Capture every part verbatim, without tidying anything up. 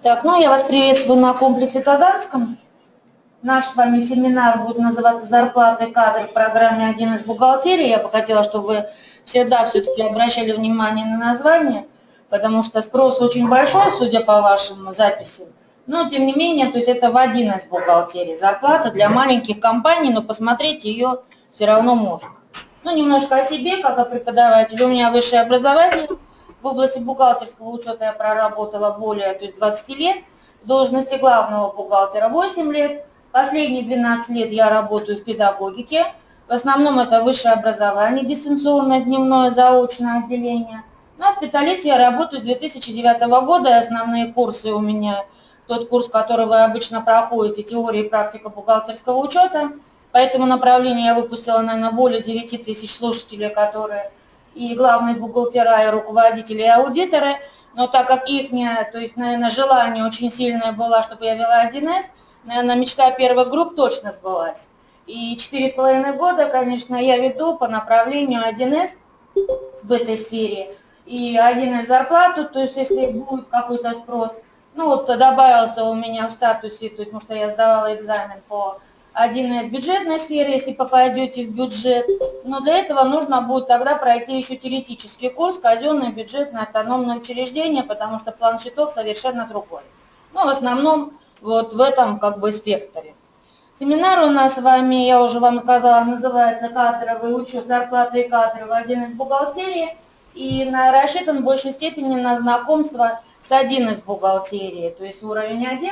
Так, ну я вас приветствую на комплексе Таганском. Наш с вами семинар будет называться «Зарплаты и кадры» в программе один эс бухгалтерии. Я бы хотела, чтобы вы всегда все-таки обращали внимание на название, потому что спрос очень большой, судя по вашим записям. Но тем не менее, то есть это в один эс бухгалтерии. Зарплата для маленьких компаний, но посмотреть ее все равно можно. Ну, немножко о себе, как о преподавателе. У меня высшее образование. В области бухгалтерского учета я проработала более то есть двадцать лет. В должности главного бухгалтера восемь лет. Последние двенадцать лет я работаю в педагогике. В основном это высшее образование, дистанционное, дневное, заочное отделение. Ну, а в специалите я работаю с две тысячи девятого года. И основные курсы у меня тот курс, который вы обычно проходите, теория и практика бухгалтерского учета. По этому направлению я выпустила, наверное, более девяти тысяч слушателей, которые и главные бухгалтера, и руководители, и аудиторы. Но так как их, то есть, наверное, желание очень сильное было, чтобы я вела один эс, наверное, мечта первых групп точно сбылась. И четыре с половиной года, конечно, я веду по направлению один эс в этой сфере. И один эс зарплату, то есть если будет какой-то спрос. Ну вот добавился у меня в статусе, то есть потому что я сдавала экзамен по один эс бюджетной сфере, если попадете в бюджет. Но для этого нужно будет тогда пройти еще теоретический курс казенное бюджетное автономное учреждение, потому что план счетов совершенно другой. Ну, в основном вот в этом как бы спектре. Семинар у нас с вами, я уже вам сказала, называется «Кадровый учет, зарплаты и кадры в один эс бухгалтерии». И на, рассчитан в большей степени на знакомство с один эс бухгалтерией, то есть уровень один.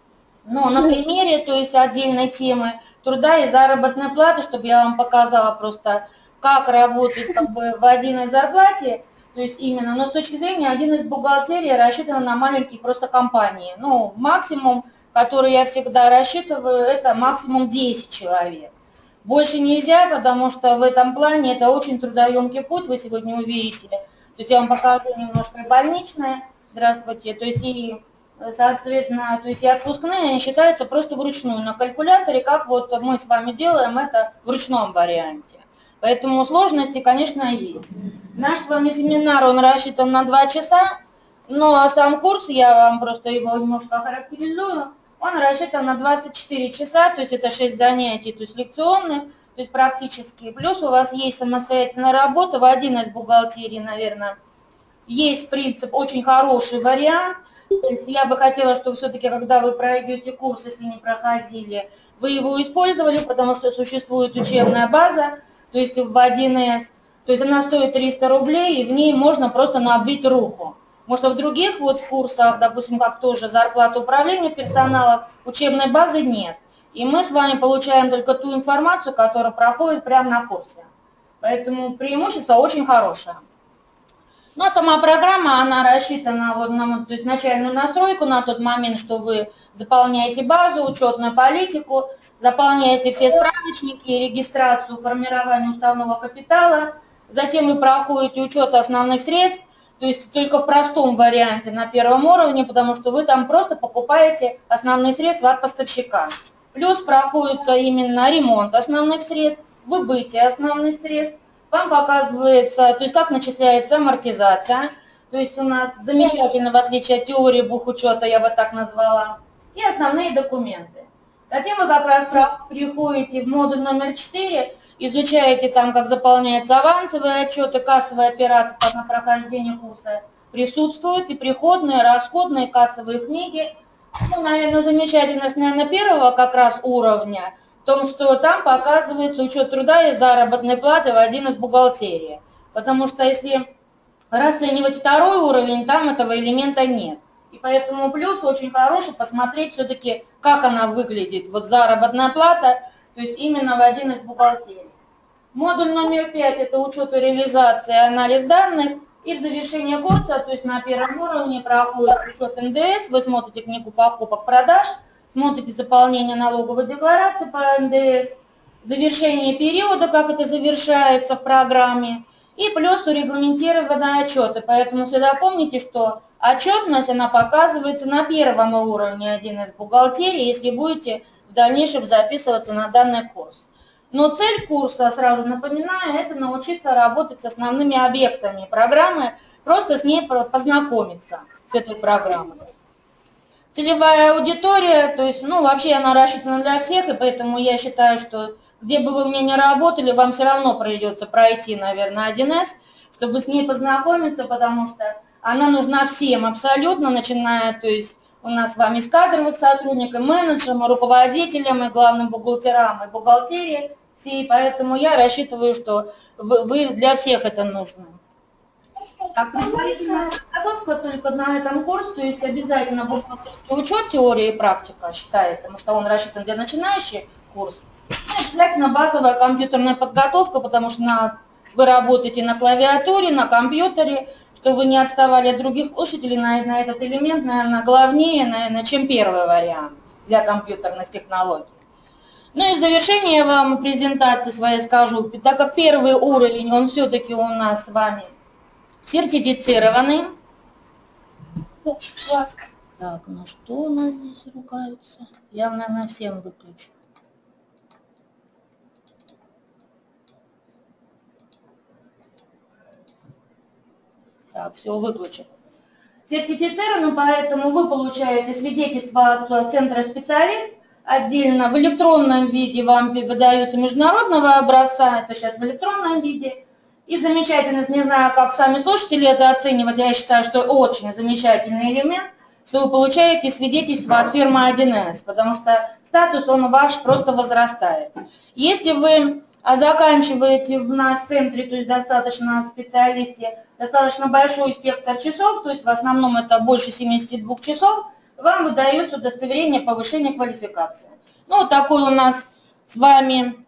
Но на примере, то есть отдельной темы труда и заработной платы, чтобы я вам показала просто, как работать как бы в один эс зарплате, то есть именно, но с точки зрения один эс бухгалтерии рассчитана на маленькие просто компании. Ну, максимум, который я всегда рассчитываю, это максимум десять человек. Больше нельзя, потому что в этом плане это очень трудоемкий путь, вы сегодня увидите. То есть я вам покажу немножко и больничное, здравствуйте, то есть и... Соответственно, то есть и отпускные они считаются просто вручную на калькуляторе, как вот мы с вами делаем это в ручном варианте. Поэтому сложности, конечно, есть. Наш с вами семинар, он рассчитан на два часа, но сам курс, я вам просто его немножко охарактеризую, он рассчитан на двадцать четыре часа, то есть это шесть занятий, то есть лекционных, то есть практически. Плюс у вас есть самостоятельная работа в один эс бухгалтерии, наверное, есть принцип, очень хороший вариант. То есть я бы хотела, чтобы все-таки, когда вы пройдете курс, если не проходили, вы его использовали, потому что существует учебная база, то есть в один эс, то есть она стоит триста рублей, и в ней можно просто набить руку. Потому что в других вот курсах, допустим, как тоже зарплата управления персонала, учебной базы нет. И мы с вами получаем только ту информацию, которая проходит прямо на курсе. Поэтому преимущество очень хорошее. Но сама программа, она рассчитана вот на то есть начальную настройку на тот момент, что вы заполняете базу, учетную политику, заполняете все справочники, регистрацию, формирование уставного капитала, затем вы проходите учет основных средств, то есть только в простом варианте на первом уровне, потому что вы там просто покупаете основные средства от поставщика. Плюс проходится именно ремонт основных средств, выбытие основных средств. Вам показывается, то есть как начисляется амортизация, то есть у нас замечательно, в отличие от теории бухучета, я бы так назвала, и основные документы. Затем вы как раз приходите в модуль номер четыре, изучаете там, как заполняются авансовые отчеты, кассовые операции на прохождение курса, присутствуют и приходные, расходные, кассовые книги. Ну, наверное, замечательность, наверное, первого как раз уровня, в том, что там показывается учет труда и заработной платы в один эс бухгалтерии. Потому что если расценивать второй уровень, там этого элемента нет. И поэтому плюс очень хороший посмотреть все-таки, как она выглядит, вот заработная плата, то есть именно в один эс бухгалтерии. Модуль номер пять – это учет и реализация, анализ данных. И в завершение курса, то есть на первом уровне проходит учет эн дэ эс, вы смотрите книгу покупок-продаж, смотрите заполнение налоговой декларации по эн дэ эс, завершение периода, как это завершается в программе, и плюс урегламентированные отчеты. Поэтому всегда помните, что отчетность, она показывается на первом уровне один эс бухгалтерии, если будете в дальнейшем записываться на данный курс. Но цель курса, сразу напоминаю, это научиться работать с основными объектами программы, просто с ней познакомиться, с этой программой. целевая аудитория, то есть, ну, вообще она рассчитана для всех, и поэтому я считаю, что где бы вы мне ни работали, вам все равно придется пройти, наверное, один эс, чтобы с ней познакомиться, потому что она нужна всем абсолютно, начиная, то есть, у нас с вами с кадровых сотрудников, менеджерам, руководителям, и главным бухгалтерам, и бухгалтерии всей, поэтому я рассчитываю, что вы, вы для всех это нужно. Так, предварительная подготовка только на этом курсе, то есть обязательно бухгалтерский учет, теория и практика считается, потому что он рассчитан для начинающих курс. И обязательно базовая компьютерная подготовка, потому что на, вы работаете на клавиатуре, на компьютере, чтобы вы не отставали от других слушателей, на, на этот элемент, наверное, главнее, наверное, чем первый вариант для компьютерных технологий. Ну и в завершение я вам презентации своей скажу, так как первый уровень, он все-таки у нас с вами сертифицированный. Так, ну что у нас здесь ругаются? Я, наверное, всем выключу. Так, все, выключу. Сертифицирован, поэтому вы получаете свидетельство от центра специалист. Отдельно в электронном виде вам выдаются международного образца, это сейчас в электронном виде. И замечательность, не знаю, как сами слушатели это оценивать, я считаю, что очень замечательный элемент, что вы получаете свидетельство от фирмы один эс, потому что статус он ваш просто возрастает. Если вы заканчиваете в нашем центре, то есть достаточно специалисте, достаточно большой спектр часов, то есть в основном это больше семидесяти двух часов, вам выдается удостоверение повышения квалификации. Ну, вот такой у нас с вами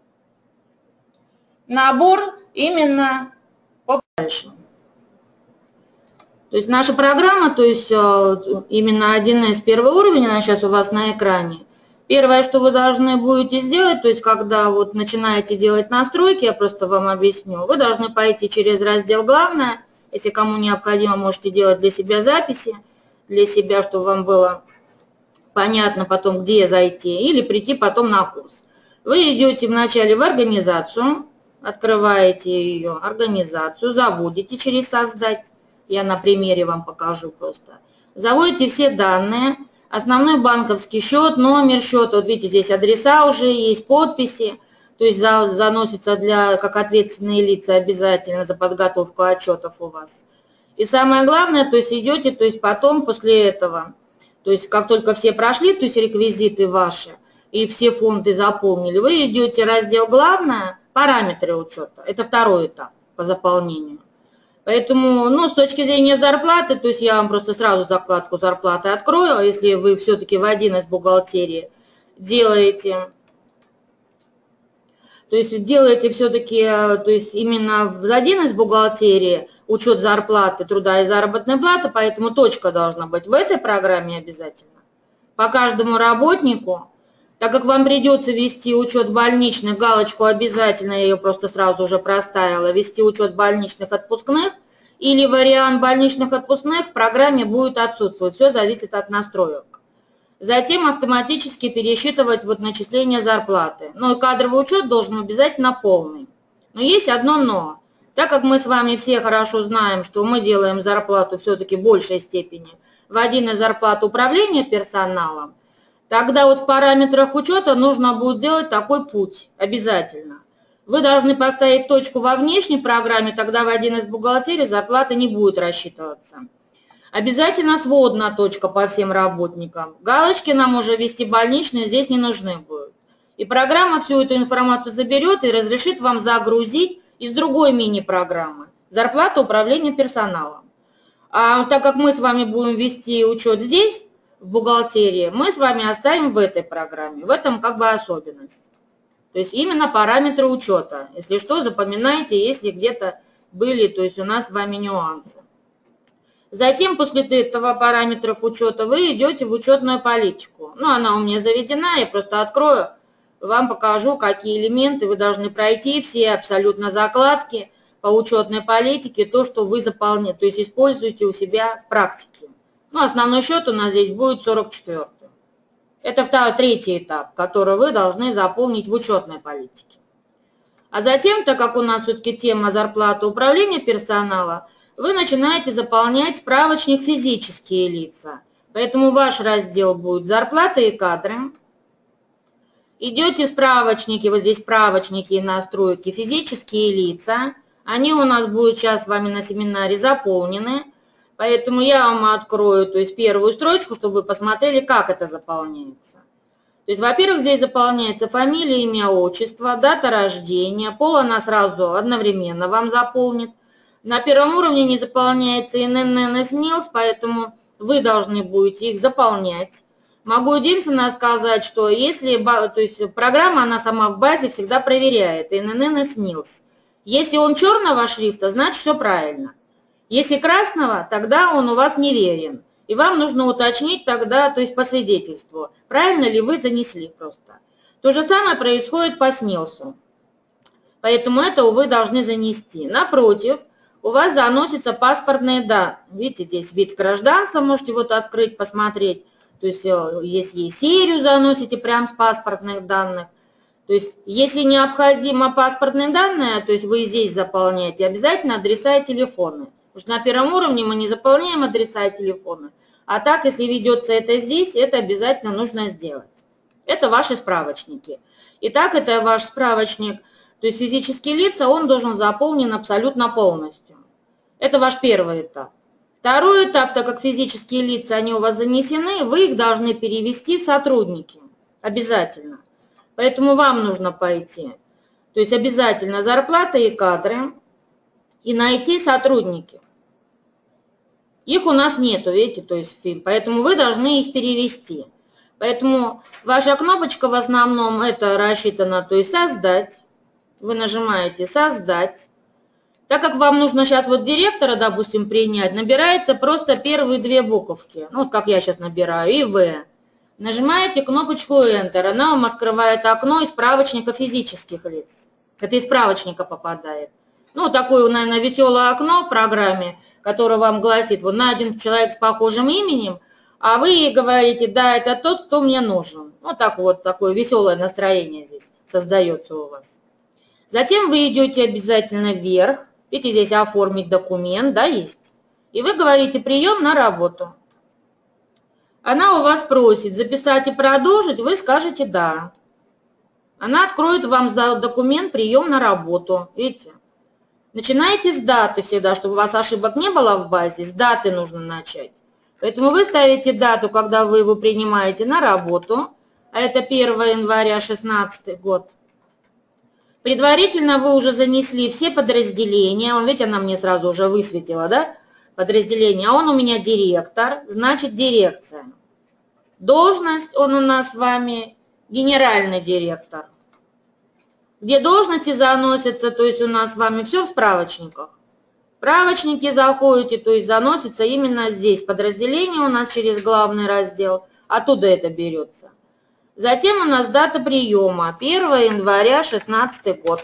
набор именно по дальше. То есть наша программа, то есть именно один эс первый уровень, она сейчас у вас на экране. Первое, что вы должны будете сделать, то есть когда вот начинаете делать настройки, я просто вам объясню, вы должны пойти через раздел «Главное». Если кому необходимо, можете делать для себя записи, для себя, чтобы вам было понятно потом, где зайти, или прийти потом на курс. Вы идете вначале в организацию, открываете ее, организацию, заводите через «Создать». Я на примере вам покажу просто. Заводите все данные. Основной банковский счет, номер счета, вот видите, здесь адреса уже есть, подписи, то есть заносится для, как ответственные лица обязательно за подготовку отчетов у вас. И самое главное, то есть идете, то есть потом после этого, то есть как только все прошли, то есть реквизиты ваши и все фонды заполнили, вы идете в раздел «Главное», параметры учета, это второй этап по заполнению. Поэтому, ну, с точки зрения зарплаты, то есть я вам просто сразу закладку зарплаты открою, если вы все-таки в один эс бухгалтерии делаете, то есть делаете все-таки, то есть именно в один эс бухгалтерии учет зарплаты, труда и заработной платы, поэтому точка должна быть в этой программе обязательно. По каждому работнику, так как вам придется вести учет больничных, галочку обязательно, я ее просто сразу уже проставила, вести учет больничных отпускных, или вариант больничных отпускных в программе будет отсутствовать, все зависит от настроек. Затем автоматически пересчитывать вот начисление зарплаты. Ну и кадровый учет должен обязательно полный. Но есть одно но. Так как мы с вами все хорошо знаем, что мы делаем зарплату все-таки в большей степени в один эс зарплат управления персоналом, тогда вот в параметрах учета нужно будет делать такой путь обязательно. Вы должны поставить точку во внешней программе, тогда в один эс бухгалтерии зарплата не будет рассчитываться. Обязательно сводная точка по всем работникам. Галочки нам уже ввести больничные здесь не нужны будут. И программа всю эту информацию заберет и разрешит вам загрузить из другой мини-программы зарплату управления персоналом. А так как мы с вами будем вести учет здесь, в бухгалтерии, мы с вами оставим в этой программе. В этом как бы особенность. То есть именно параметры учета. Если что, запоминайте, если где-то были, то есть у нас с вами нюансы. Затем после этого параметров учета вы идете в учетную политику. Ну, она у меня заведена, я просто открою, вам покажу, какие элементы вы должны пройти, все абсолютно закладки по учетной политике, то, что вы заполняете, то есть используете у себя в практике. Ну, основной счет у нас здесь будет сорок четвёртый. Это второй, третий этап, который вы должны заполнить в учетной политике. А затем, так как у нас все-таки тема зарплаты управления персонала, вы начинаете заполнять справочник физические лица. Поэтому ваш раздел будет зарплаты и кадры. Идете в справочники, вот здесь справочники и настройки, физические лица. Они у нас будут сейчас с вами на семинаре заполнены. Поэтому я вам открою, то есть первую строчку, чтобы вы посмотрели, как это заполняется. То есть, во-первых, здесь заполняется фамилия, имя, отчество, дата рождения, пол она сразу одновременно вам заполнит. На первом уровне не заполняется эн эн эн и эс эн и эл эс, поэтому вы должны будете их заполнять. Могу единственное сказать, что если, то есть программа, она сама в базе всегда проверяет эн эн эн и эс эн и эл эс. Если он черного шрифта, значит все правильно. Если красного, тогда он у вас неверен. И вам нужно уточнить тогда, то есть по свидетельству, правильно ли вы занесли просто. То же самое происходит по эс эн и эл эс. Поэтому это вы должны занести. Напротив, у вас заносятся паспортные данные. Видите, здесь вид гражданства, можете вот открыть, посмотреть. То есть если серию заносите прямо с паспортных данных. То есть если необходимо паспортные данные, то есть вы здесь заполняете обязательно адреса и телефоны. Потому что на первом уровне мы не заполняем адреса и телефоны. А так, если ведется это здесь, это обязательно нужно сделать. Это ваши справочники. Итак, это ваш справочник, то есть физические лица, он должен заполнен абсолютно полностью. Это ваш первый этап. Второй этап, так как физические лица, они у вас занесены, вы их должны перевести в сотрудники. Обязательно. Поэтому вам нужно пойти. То есть обязательно зарплата и кадры. И найти сотрудники. Их у нас нету, видите, то есть фильм, поэтому вы должны их перевести. Поэтому ваша кнопочка в основном это рассчитана, то есть создать. Вы нажимаете создать. Так как вам нужно сейчас вот директора, допустим, принять, набирается просто первые две буковки. Ну, вот как я сейчас набираю, и В. Нажимаете кнопочку Enter, она вам открывает окно из справочника физических лиц. Это из справочника попадает. Ну, такое, наверное, веселое окно в программе, которое вам гласит, вот найден человек с похожим именем, а вы говорите, да, это тот, кто мне нужен. Вот так вот, такое веселое настроение здесь создается у вас. Затем вы идете обязательно вверх, видите, здесь оформить документ, да, есть. И вы говорите прием на работу. Она у вас просит записать и продолжить, вы скажете да. Она откроет вам документ прием на работу, видите. Начинайте с даты всегда, чтобы у вас ошибок не было в базе, с даты нужно начать. Поэтому вы ставите дату, когда вы его принимаете на работу, а это первое января шестнадцатый год. Предварительно вы уже занесли все подразделения, он, видите, она мне сразу уже высветила, да, подразделение, а он у меня директор, значит дирекция. Должность, он у нас с вами генеральный директор. Где должности заносятся, то есть у нас с вами все в справочниках. Справочники заходите, то есть заносится именно здесь. Подразделение у нас через главный раздел, оттуда это берется. Затем у нас дата приема, первое января шестнадцатый год.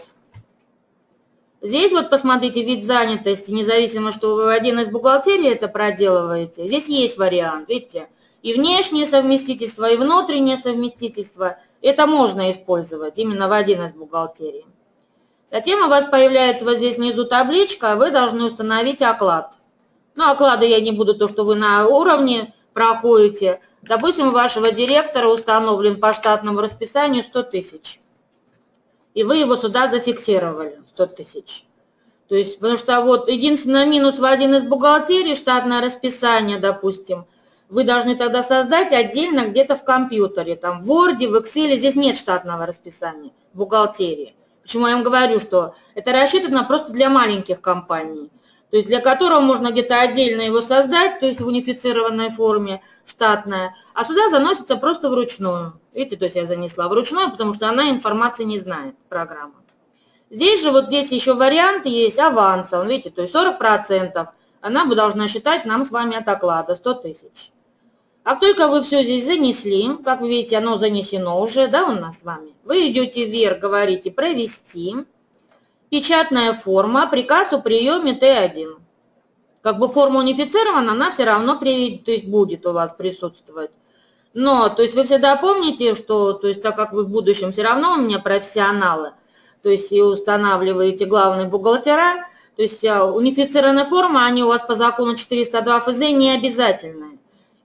Здесь вот посмотрите вид занятости, независимо, что вы один из бухгалтерии это проделываете. Здесь есть вариант, видите, и внешнее совместительство, и внутреннее совместительство. Это можно использовать именно в один из бухгалтерий. Затем у вас появляется вот здесь внизу табличка, вы должны установить оклад. Ну, оклады я не буду, то, что вы на уровне проходите. Допустим, у вашего директора установлен по штатному расписанию сто тысяч. И вы его сюда зафиксировали, сто тысяч. То есть, потому что вот единственный минус в один из бухгалтерий, штатное расписание, допустим, вы должны тогда создать отдельно где-то в компьютере, там в Word, в Excel, здесь нет штатного расписания в бухгалтерии. Почему я вам говорю, что это рассчитано просто для маленьких компаний, то есть для которого можно где-то отдельно его создать, то есть в унифицированной форме, штатная, а сюда заносится просто вручную. Видите, то есть я занесла вручную, потому что она информации не знает, программа. Здесь же вот здесь еще вариант есть аванса, видите, то есть сорок процентов она бы должна считать нам с вами от оклада, сто тысяч. Как только вы все здесь занесли, как вы видите, оно занесено уже, да, у нас с вами, вы идете вверх, говорите «Провести», печатная форма, приказ о приеме Т один. Как бы форма унифицирована, она все равно при, то есть будет у вас присутствовать. Но, то есть вы всегда помните, что, то есть так как вы в будущем все равно у меня профессионалы, то есть и устанавливаете главные бухгалтера, то есть унифицированная форма, они у вас по закону четыреста два Ф З не обязательные.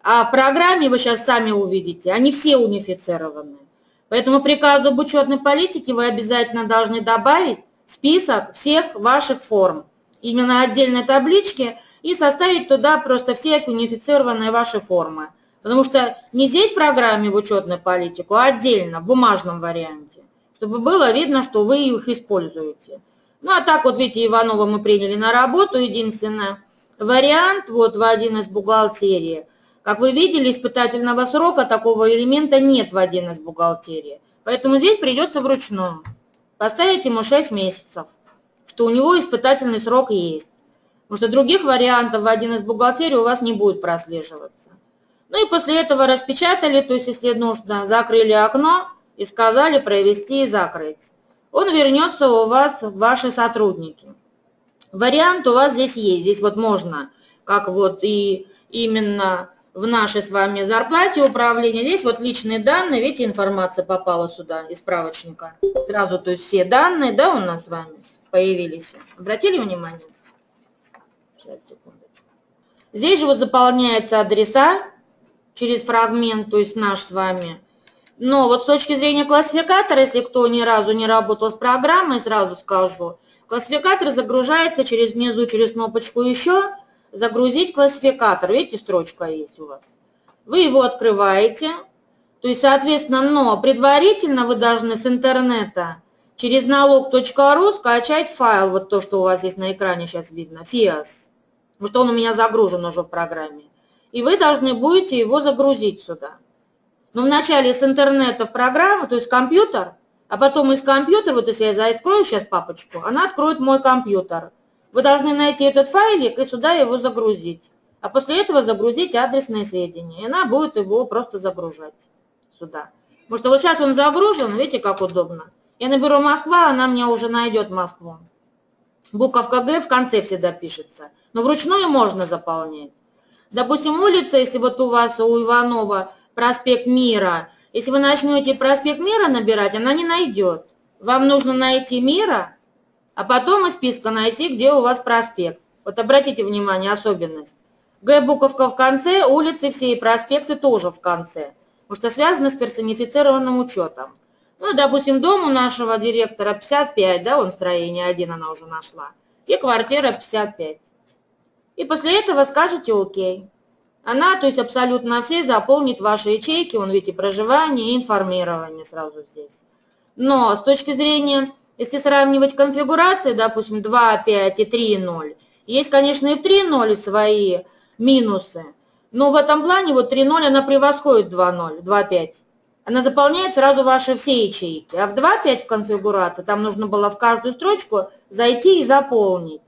А в программе вы сейчас сами увидите, они все унифицированы. Поэтому приказу об учетной политике вы обязательно должны добавить список всех ваших форм, именно отдельной таблички, и составить туда просто все унифицированные ваши формы. Потому что не здесь в программе в учетную политику, а отдельно, в бумажном варианте, чтобы было видно, что вы их используете. Ну, а так вот, видите, Иванова мы приняли на работу. Единственное, вариант вот в один из бухгалтерии. Как вы видели, испытательного срока такого элемента нет в один из бухгалтерии. Поэтому здесь придется вручную поставить ему шесть месяцев, что у него испытательный срок есть. Потому что других вариантов в один из бухгалтерий у вас не будет прослеживаться. Ну и после этого распечатали, то есть если нужно, закрыли окно и сказали провести и закрыть. Он вернется у вас в ваши сотрудники. Вариант у вас здесь есть. Здесь вот можно, как вот и именно в нашей с вами зарплате управления. Здесь вот личные данные, видите, информация попала сюда из справочника. Сразу, то есть все данные, да, у нас с вами появились. Обратили внимание? Сейчас, секундочку. Здесь же вот заполняются адреса через фрагмент, то есть наш с вами. Но вот с точки зрения классификатора, если кто ни разу не работал с программой, сразу скажу, классификатор загружается через внизу, через кнопочку «Еще», «Загрузить классификатор». Видите, строчка есть у вас. Вы его открываете, то есть, соответственно, но предварительно вы должны с интернета через налог точка ру скачать файл, вот то, что у вас есть на экране сейчас видно, фиас, потому что он у меня загружен уже в программе. И вы должны будете его загрузить сюда. Но вначале с интернета в программу, то есть компьютер, а потом из компьютера, вот если я открою сейчас папочку, она откроет мой компьютер. Вы должны найти этот файлик и сюда его загрузить. А после этого загрузить адресные сведения. И она будет его просто загружать сюда. Потому что вот сейчас он загружен, видите, как удобно. Я наберу Москва, она мне уже найдет Москву. Буковка Г в конце всегда пишется. Но вручную можно заполнять. Допустим, улица, если вот у вас у Иванова проспект Мира, если вы начнете проспект Мира набирать, она не найдет. Вам нужно найти Мира, а потом из списка найти, где у вас проспект. Вот обратите внимание, особенность. Г буковка в конце, улицы все и проспекты тоже в конце. Потому что связано с персонифицированным учетом. Ну, допустим, дом у нашего директора пятьдесят пять, да, он строение один она уже нашла. И квартира пятьдесят пять. И после этого скажете «Окей». Она, то есть абсолютно все, заполнит ваши ячейки, вон видите, проживание и информирование сразу здесь. Но с точки зрения, если сравнивать конфигурации, допустим, два, пять и три, ноль, есть, конечно, и в три ноль свои минусы, но в этом плане вот три ноль она превосходит два ноль, два пять. Она заполняет сразу ваши все ячейки. А в два пять в конфигурации там нужно было в каждую строчку зайти и заполнить.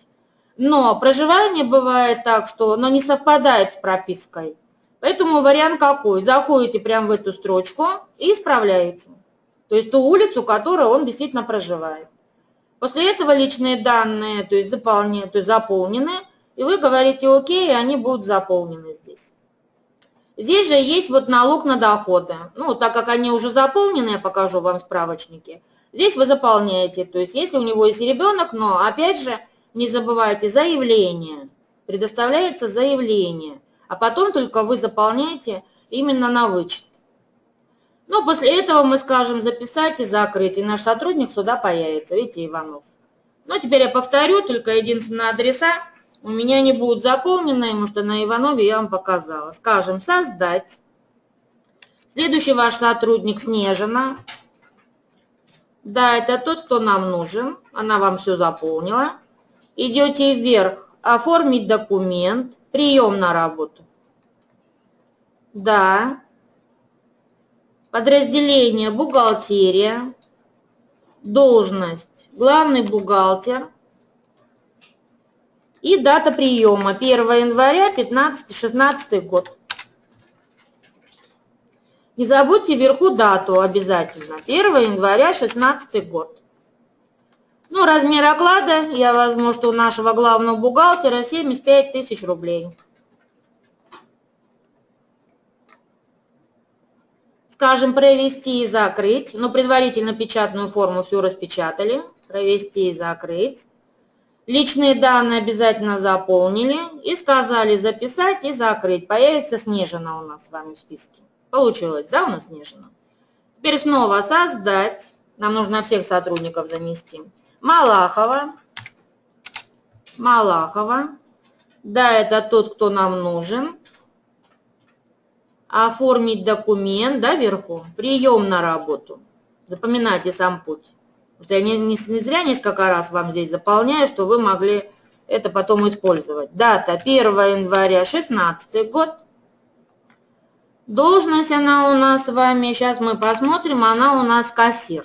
Но проживание бывает так, что оно не совпадает с пропиской. Поэтому вариант какой? Заходите прямо в эту строчку и исправляете. То есть ту улицу, которую он действительно проживает. После этого личные данные, то есть, заполнены, то есть заполнены, и вы говорите «Окей», и они будут заполнены здесь. Здесь же есть вот налог на доходы. Ну, так как они уже заполнены, я покажу вам справочники. Здесь вы заполняете, то есть если у него есть ребенок, но опять же, не забывайте, заявление. Предоставляется заявление. А потом только вы заполняете именно на вычет. Ну, после этого мы скажем записать и закрыть. И наш сотрудник сюда появится. Видите, Иванов. Ну, теперь я повторю, только единственное адреса у меня не будут заполнены, потому что на Иванове я вам показала. Скажем создать. Следующий ваш сотрудник Снежина. Да, это тот, кто нам нужен. Она вам все заполнила. Идете вверх, оформить документ, прием на работу. Да. Подразделение бухгалтерия, должность главный бухгалтер и дата приема первого января пятнадцатый шестнадцатый год. Не забудьте вверху дату обязательно, первого января шестнадцатый год. Ну, размер оклада, я возьму, что у нашего главного бухгалтера семьдесят пять тысяч рублей. Скажем, провести и закрыть, но предварительно печатную форму все распечатали, провести и закрыть. Личные данные обязательно заполнили и сказали записать и закрыть. Появится Снежина у нас с вами в списке. Получилось, да, у нас Снежина? Теперь снова создать. Нам нужно всех сотрудников занести. Малахова. Малахова. Да, это тот, кто нам нужен. Оформить документ, да, вверху. Прием на работу. Запоминайте сам путь. Потому что я не, не, не зря несколько раз вам здесь заполняю, что вы могли это потом использовать. Дата первое января шестнадцатый год. Должность она у нас с вами, сейчас мы посмотрим, она у нас кассир.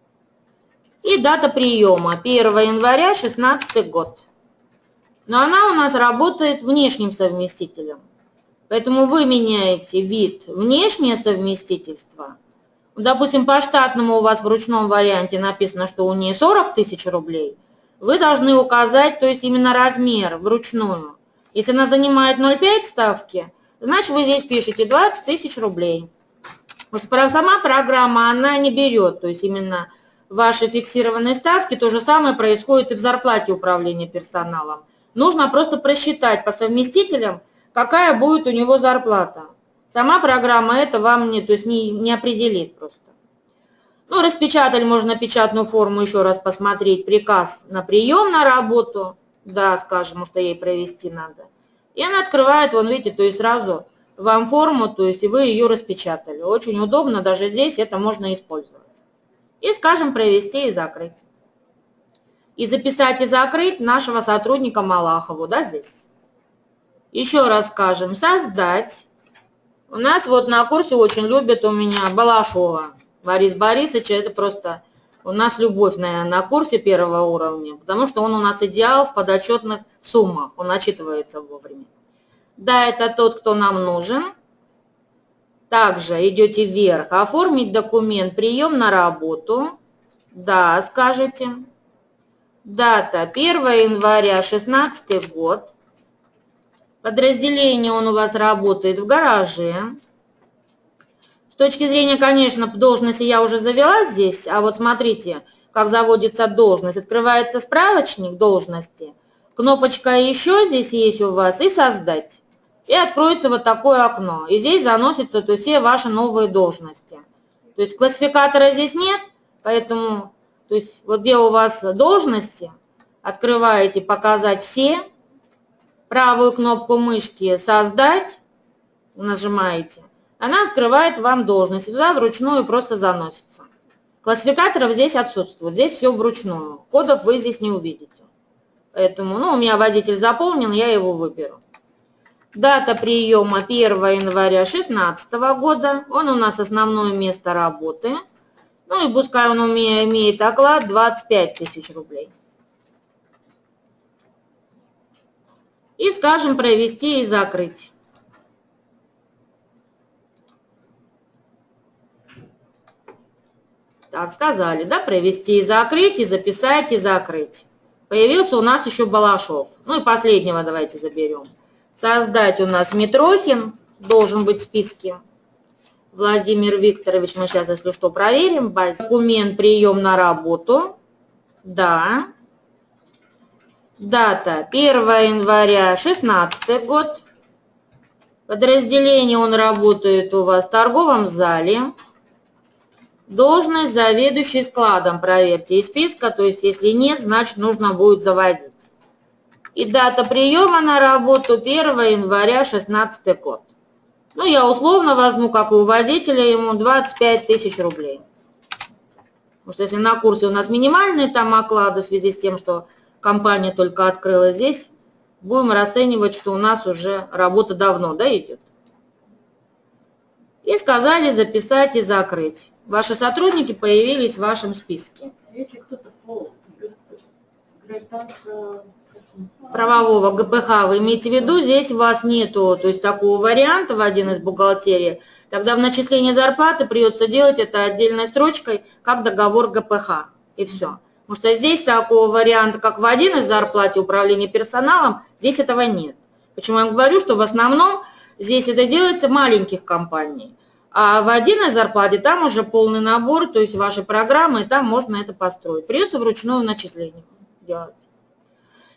И дата приема первое января шестнадцатый год. Но она у нас работает внешним совместителем. Поэтому вы меняете вид внешнее совместительство. Допустим, по штатному у вас в ручном варианте написано, что у нее сорок тысяч рублей. Вы должны указать, то есть именно размер вручную. Если она занимает ноль целых пять десятых ставки, значит вы здесь пишете двадцать тысяч рублей. Потому что сама программа, она не берет, то есть именно ваши фиксированные ставки. То же самое происходит и в зарплате управления персоналом. Нужно просто просчитать по совместителям, какая будет у него зарплата. Сама программа это вам не, то есть не, не определит просто. Ну, распечатали, можно печатную форму еще раз посмотреть, приказ на прием на работу, да, скажем, что ей провести надо. И она открывает, вон видите, то есть сразу вам форму, то есть и вы ее распечатали. Очень удобно, даже здесь это можно использовать. И, скажем, провести и закрыть. И записать и закрыть нашего сотрудника Малахову, да, здесь. Еще раз скажем, создать. У нас вот на курсе очень любят у меня Балашова Борис Борисович. Это просто у нас любовь на, на курсе первого уровня, потому что он у нас идеал в подотчетных суммах. Он отчитывается вовремя. Да, это тот, кто нам нужен. Также идете вверх. Оформить документ, прием на работу. Да, скажете. Дата первое января шестнадцатый год. Подразделение он у вас работает в гараже. С точки зрения, конечно, должности я уже завела здесь, а вот смотрите, как заводится должность. Открывается справочник должности, кнопочка «Еще» здесь есть у вас и «Создать». И откроется вот такое окно. И здесь заносятся то есть, все ваши новые должности. То есть классификатора здесь нет, поэтому то есть, вот где у вас должности, открываете «Показать все». Правую кнопку мышки «Создать» нажимаете. Она открывает вам должность. И туда вручную просто заносится. Классификаторов здесь отсутствует. Здесь все вручную. Кодов вы здесь не увидите. Поэтому, ну, у меня водитель заполнен, я его выберу. Дата приема первое января шестнадцатого года. Он у нас основное место работы. Ну и пускай он у меня имеет оклад двадцать пять тысяч рублей. И, скажем, провести и закрыть. Так, сказали, да, провести и закрыть, и записать, и закрыть. Появился у нас еще Балашов. Ну и последнего давайте заберем. Создать у нас Митрохин, должен быть в списке. Владимир Викторович, мы сейчас, если что, проверим. Документ, прием на работу. Да. Дата первое января шестнадцатый год. Подразделение он работает у вас в торговом зале. Должность заведующий складом. Проверьте из списка, то есть если нет, значит нужно будет заводить. И дата приема на работу первое января шестнадцатый год. Ну, я условно возьму, как и у водителя, ему двадцать пять тысяч рублей. Потому что если на курсе у нас минимальные там оклады в связи с тем, что компания только открыла здесь, будем расценивать, что у нас уже работа давно, да, идет. И сказали записать и закрыть. Ваши сотрудники появились в вашем списке. Если кто-то по гражданскому правового ГПХ вы имеете в виду, здесь у вас нету, то есть такого варианта в один из бухгалтерии, тогда в начислении зарплаты придется делать это отдельной строчкой, как договор ГПХ, и все. Потому что здесь такого варианта, как в один из зарплате управления персоналом, здесь этого нет. Почему я говорю, что в основном здесь это делается в маленьких компаниях, а в один из зарплате там уже полный набор, то есть ваши программы, и там можно это построить. Придется вручную начисление делать.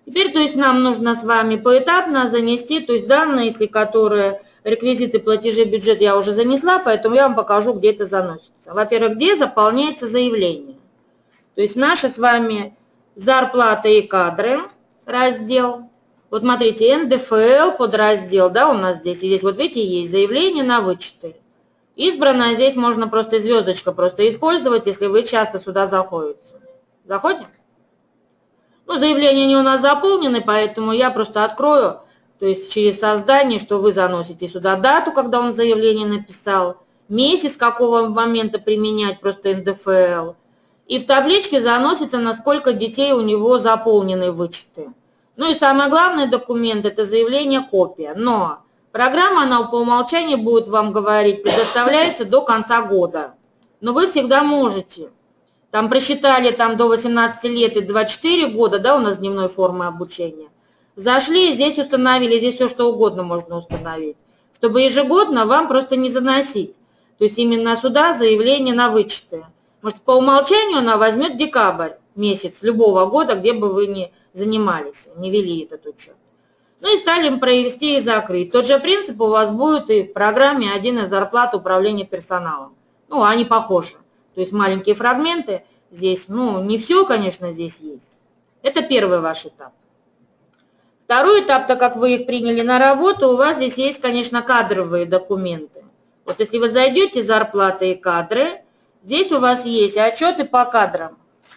Теперь, то есть, нам нужно с вами поэтапно занести, то есть, данные, если которые реквизиты платежей бюджет я уже занесла, поэтому я вам покажу, где это заносится. Во-первых, где заполняется заявление. То есть, наши с вами зарплаты и кадры, раздел. Вот смотрите, эн дэ эф эл подраздел, да, у нас здесь. И здесь, вот видите, есть заявление на вычеты. Избрано, здесь можно просто звездочка просто использовать, если вы часто сюда заходите. Заходим? Ну, заявления не у нас заполнены, поэтому я просто открою, то есть через создание, что вы заносите сюда дату, когда он заявление написал, месяц, какого момента применять, просто эн дэ эф эл. И в табличке заносится, насколько детей у него заполнены вычеты. Ну и самый главный документ – это заявление копия. Но программа, она по умолчанию будет вам говорить, предоставляется до конца года. Но вы всегда можете. Там просчитали там, до восемнадцати лет и двадцати четырёх года, да, у нас дневной формы обучения. Зашли, здесь установили, здесь все что угодно можно установить. Чтобы ежегодно вам просто не заносить. То есть именно сюда заявление на вычеты. Может, по умолчанию она возьмет декабрь месяц любого года, где бы вы ни занимались, не вели этот учет. Ну и стали провести и закрыть. Тот же принцип у вас будет и в программе один из зарплат управления персоналом. Ну, они похожи. То есть маленькие фрагменты здесь, ну, не все, конечно, здесь есть. Это первый ваш этап. Второй этап, так как вы их приняли на работу, у вас здесь есть, конечно, кадровые документы. Вот если вы зайдете зарплаты и кадры, здесь у вас есть отчеты по кадрам.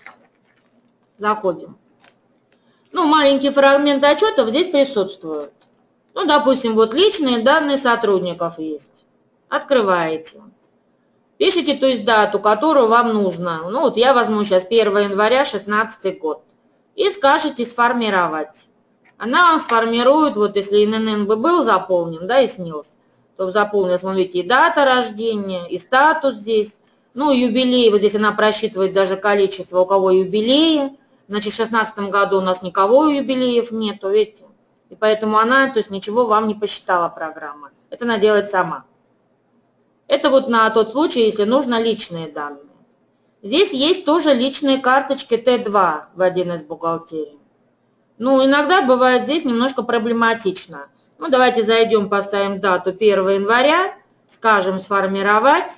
Заходим. Ну, маленькие фрагменты отчетов здесь присутствуют. Ну, допустим, вот личные данные сотрудников есть. Открываете. Пишите, то есть, дату, которую вам нужно. Ну, вот я возьму сейчас первое января две тысячи шестнадцатый год. И скажете «Сформировать». Она вам сформирует, вот если эн эн эн бы был заполнен, да, и снился, то заполнилась, смотрите, и дата рождения, и статус здесь. Ну, юбилей, вот здесь она просчитывает даже количество, у кого юбилеи. Значит, в две тысячи шестнадцатом году у нас никого юбилеев нету, видите. И поэтому она, то есть, ничего вам не посчитала программа. Это она делает сама. Это вот на тот случай, если нужно личные данные. Здесь есть тоже личные карточки тэ два в один из бухгалтерий. Ну, иногда бывает здесь немножко проблематично. Ну, давайте зайдем, поставим дату первого января, скажем «Сформировать».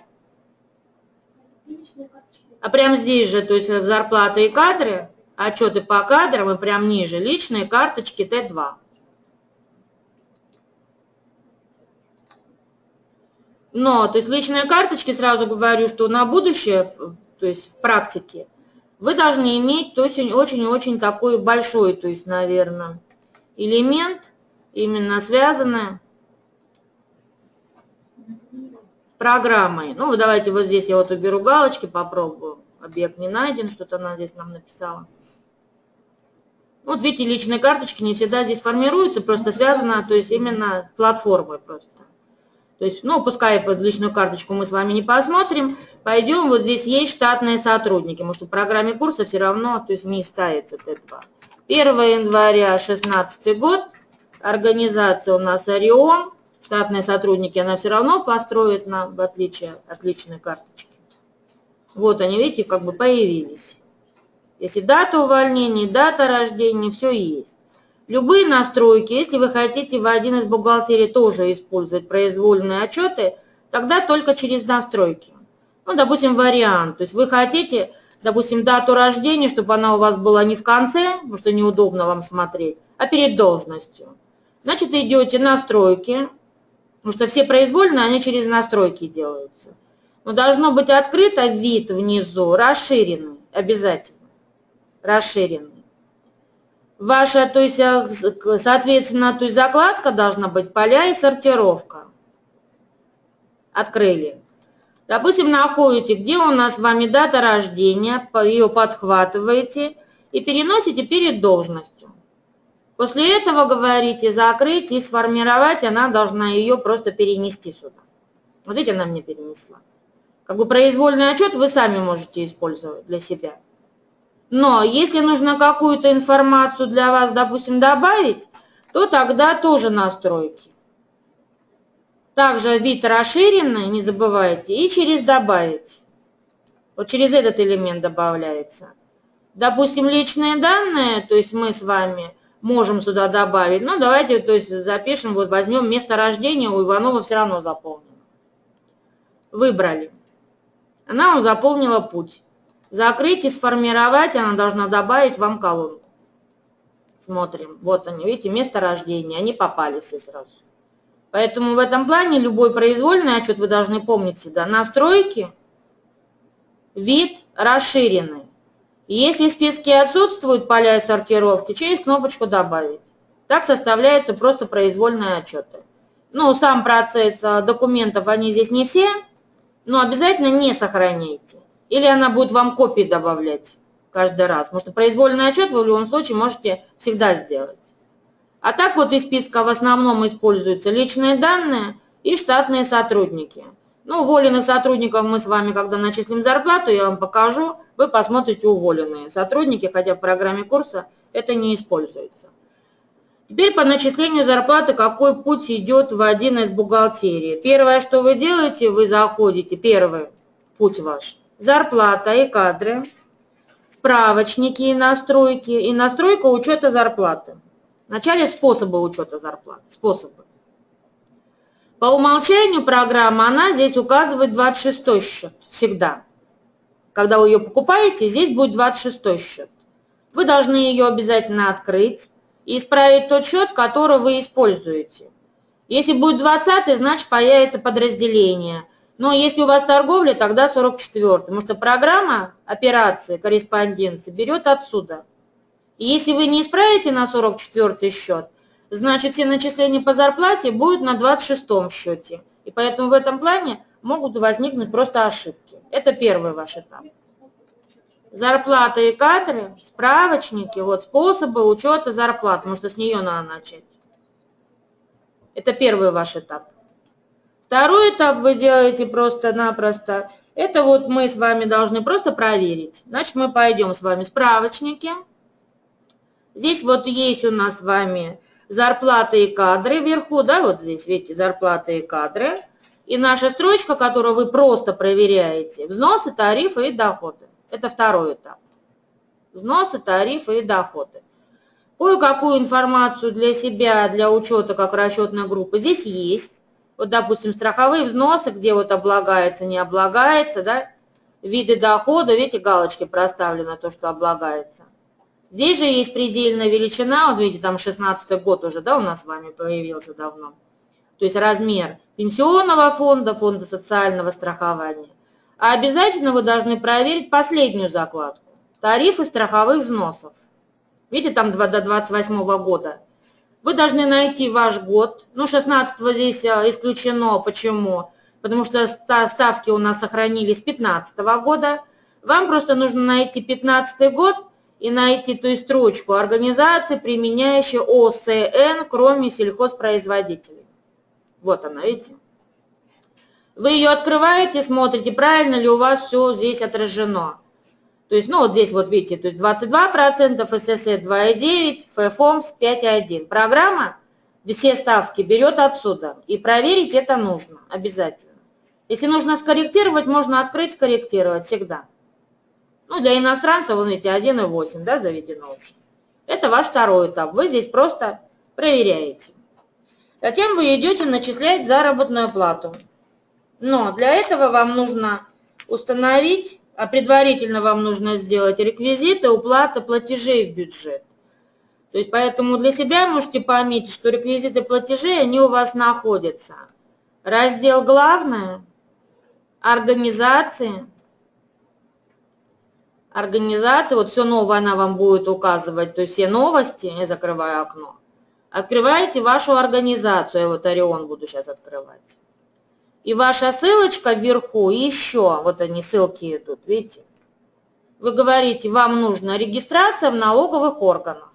А прямо здесь же, то есть зарплаты и кадры, отчеты по кадрам, и прям ниже личные карточки тэ два. Но, то есть личные карточки, сразу говорю, что на будущее, то есть в практике, вы должны иметь очень-очень такой большой, то есть, наверное, элемент, именно связанный с программой. Ну, вот давайте вот здесь я вот уберу галочки, попробую. Объект не найден, что-то она здесь нам написала. Вот видите, личные карточки не всегда здесь формируются, просто связано, то есть именно с платформой просто. То есть, ну, пускай под личную карточку мы с вами не посмотрим, пойдем, вот здесь есть штатные сотрудники, потому что в программе курса все равно, то есть не ставится тэ два. первого января две тысячи шестнадцатый год, организация у нас Орион, штатные сотрудники она все равно построит нам, в отличие от личной карточки. Вот они, видите, как бы появились. Если дата увольнения, дата рождения, все есть. Любые настройки, если вы хотите в один из бухгалтерий тоже использовать произвольные отчеты, тогда только через настройки. Ну, допустим, вариант. То есть вы хотите, допустим, дату рождения, чтобы она у вас была не в конце, потому что неудобно вам смотреть, а перед должностью. Значит, идете настройки, потому что все произвольные, они через настройки делаются. Но должно быть открыто вид внизу, расширенный, обязательно, расширенный. Ваша, то есть, соответственно, то есть закладка должна быть поля и сортировка. Открыли. Допустим, находите, где у нас с вами дата рождения, ее подхватываете и переносите перед должностью. После этого говорите закрыть и сформировать, она должна ее просто перенести сюда. Вот видите, она мне перенесла. Как бы произвольный отчет вы сами можете использовать для себя. Но если нужно какую-то информацию для вас, допустим, добавить, то тогда тоже настройки. Также вид расширенный, не забывайте, и через добавить. Вот через этот элемент добавляется. Допустим, личные данные, то есть мы с вами можем сюда добавить. Ну, давайте, то есть, запишем, вот возьмем место рождения, у Иванова все равно заполнено. Выбрали. Она вам заполнила путь. Закрыть и сформировать, она должна добавить вам колонку. Смотрим. Вот они, видите, место рождения. Они попали все сразу. Поэтому в этом плане любой произвольный отчет вы должны помнить всегда. Настройки, вид расширенный. Если в списке отсутствуют поля и сортировки, через кнопочку «Добавить». Так составляются просто произвольные отчеты. Ну, сам процесс документов, они здесь не все, но обязательно не сохраняйте. Или она будет вам копии добавлять каждый раз. Потому что произвольный отчет вы в любом случае можете всегда сделать. А так вот из списка в основном используются личные данные и штатные сотрудники. Ну, уволенных сотрудников мы с вами, когда начислим зарплату, я вам покажу, вы посмотрите уволенные сотрудники, хотя в программе курса это не используется. Теперь по начислению зарплаты какой путь идет в один из бухгалтерии. Первое, что вы делаете, вы заходите, первый путь ваш, зарплата и кадры, справочники и настройки, и настройка учета зарплаты. Вначале способы учета зарплаты, способы. По умолчанию программа, она здесь указывает двадцать шестой счет, всегда. Когда вы ее покупаете, здесь будет двадцать шестой счет. Вы должны ее обязательно открыть и исправить тот счет, который вы используете. Если будет двадцатый, значит появится подразделение. Но если у вас торговля, тогда сорок четвёртый, потому что программа операции, корреспонденции берет отсюда. И если вы не исправите на сорок четвёртый счет, значит все начисления по зарплате будут на двадцать шестом счете. И поэтому в этом плане могут возникнуть просто ошибки. Это первый ваш этап. Зарплата и кадры, справочники, вот способы учета зарплат, потому что с нее надо начать. Это первый ваш этап. Второй этап вы делаете просто-напросто. Это вот мы с вами должны просто проверить. Значит, мы пойдем с вами в справочники. Здесь вот есть у нас с вами зарплаты и кадры вверху, да, вот здесь, видите, зарплаты и кадры. И наша строчка, которую вы просто проверяете, взносы, тарифы и доходы. Это второй этап. Взносы, тарифы и доходы. Кое-какую информацию для себя, для учета как расчетной группы здесь есть. Вот, допустим, страховые взносы, где вот облагается, не облагается, да. Виды дохода, видите, галочки проставлены, то, что облагается. Здесь же есть предельная величина, вот видите, там шестнадцатый год уже, да, у нас с вами появился давно. То есть размер пенсионного фонда, фонда социального страхования. А обязательно вы должны проверить последнюю закладку. Тарифы страховых взносов. Видите, там до двадцать восьмого года. Вы должны найти ваш год. Ну, шестнадцатого здесь исключено. Почему? Потому что ставки у нас сохранились с пятнадцатого года. Вам просто нужно найти пятнадцатый год и найти ту строчку организации, применяющей О С Н, кроме сельхозпроизводителей. Вот она, видите? Вы ее открываете, смотрите, правильно ли у вас все здесь отражено. То есть, ну вот здесь вот видите, то есть двадцать два процента, Ф С С два и девять, Ф Ф О М С пять и один. Программа все ставки берет отсюда. И проверить это нужно обязательно. Если нужно скорректировать, можно открыть, скорректировать всегда. Ну, для иностранцев, вы видите, один и восемь, да, заведено уже. Это ваш второй этап. Вы здесь просто проверяете. Затем вы идете начислять заработную плату. Но для этого вам нужно установить, а предварительно вам нужно сделать реквизиты уплаты платежей в бюджет. То есть поэтому для себя можете пометить, что реквизиты платежей, они у вас находятся. Раздел «Главное», «Организации». Организация, вот все новое она вам будет указывать, то есть все новости, я закрываю окно. Открываете вашу организацию, я вот Орион буду сейчас открывать. И ваша ссылочка вверху еще, вот они ссылки идут, видите. Вы говорите, вам нужна регистрация в налоговых органах.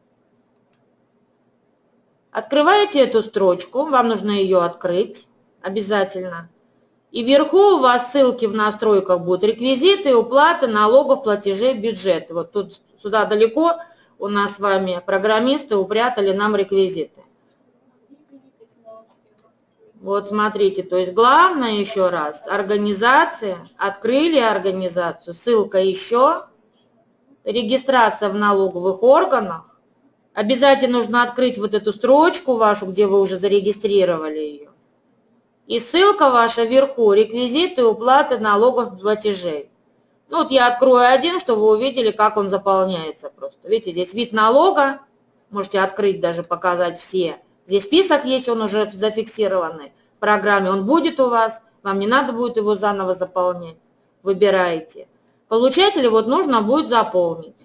Открываете эту строчку, вам нужно ее открыть обязательно. И вверху у вас ссылки в настройках будут реквизиты, уплаты, налогов, платежей, бюджет. Вот тут сюда далеко у нас с вами программисты упрятали нам реквизиты. Вот смотрите, то есть главное еще раз, организация, открыли организацию, ссылка еще, регистрация в налоговых органах, обязательно нужно открыть вот эту строчку вашу, где вы уже зарегистрировали ее. И ссылка ваша вверху, реквизиты уплаты налогов платежей. Ну вот я открою один, чтобы вы увидели, как он заполняется просто. Видите, здесь вид налога, можете открыть, даже показать все. Здесь список есть, он уже зафиксированный в программе, он будет у вас, вам не надо будет его заново заполнять. Выбираете. Получателя вот нужно будет заполнить.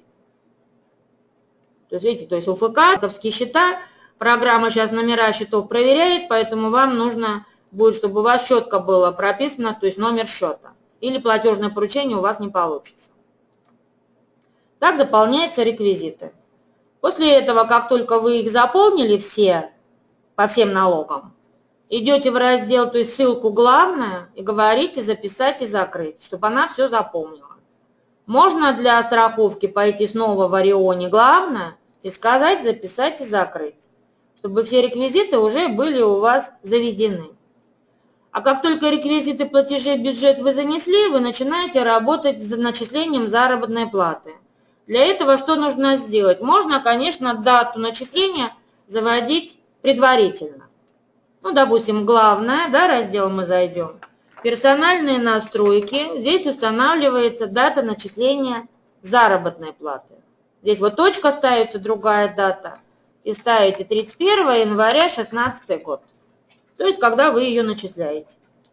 То есть, видите, то есть УФК, банковские счета, программа сейчас номера счетов проверяет, поэтому вам нужно будет, чтобы у вас четко было прописано, то есть номер счета. Или платежное поручение у вас не получится. Так заполняются реквизиты. После этого, как только вы их заполнили все, по всем налогам, идете в раздел, то есть ссылку «Главное» и говорите «Записать и закрыть», чтобы она все заполнила. Можно для страховки пойти снова в Орионе «Главное» и сказать «Записать и закрыть», чтобы все реквизиты уже были у вас заведены. А как только реквизиты платежей в бюджет вы занесли, вы начинаете работать с начислением заработной платы. Для этого что нужно сделать? Можно, конечно, дату начисления заводить предварительно. Ну, допустим, главное, да, раздел мы зайдем. Персональные настройки. Здесь устанавливается дата начисления заработной платы. Здесь вот точка ставится, другая дата. И ставите тридцать первого января две тысячи шестнадцатый год. То есть, когда вы ее начисляете.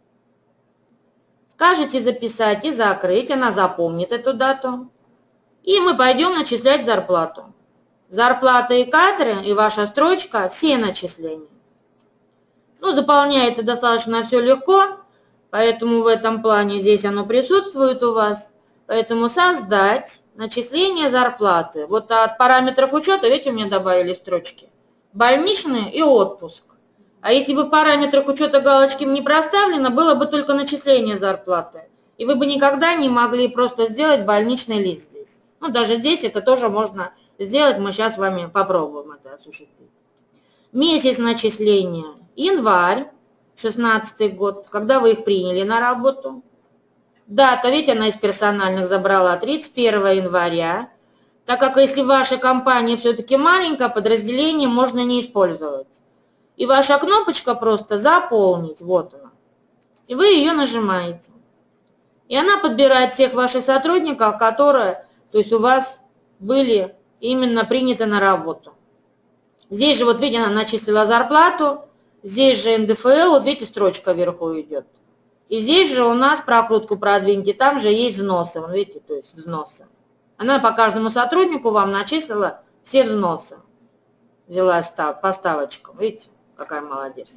Скажете записать и закрыть, она запомнит эту дату. И мы пойдем начислять зарплату. Зарплата и кадры, и ваша строчка, все начисления. Ну, заполняется достаточно все легко, поэтому в этом плане здесь оно присутствует у вас. Поэтому создать начисление зарплаты. Вот от параметров учета, видите, у меня добавили строчки. Больничный и отпуск. А если бы в параметрах учета галочки не проставлено, было бы только начисление зарплаты. И вы бы никогда не могли просто сделать больничный лист здесь. Ну, даже здесь это тоже можно сделать. Мы сейчас с вами попробуем это осуществить. Месяц начисления. Январь, шестнадцатый год, когда вы их приняли на работу. Дата, видите, она из персональных забрала тридцать первого января. Так как если ваша компания все-таки маленькая, подразделение можно не использовать. И ваша кнопочка просто «Заполнить», вот она. И вы ее нажимаете. И она подбирает всех ваших сотрудников, которые, то есть у вас были именно приняты на работу. Здесь же, вот видите, она начислила зарплату, здесь же эн дэ эф эл, вот видите, строчка вверху идет. И здесь же у нас прокрутку продвиньте, там же есть взносы, вот видите, то есть взносы. Она по каждому сотруднику вам начислила все взносы. Взяла по ставочкам, видите? Какая молодец.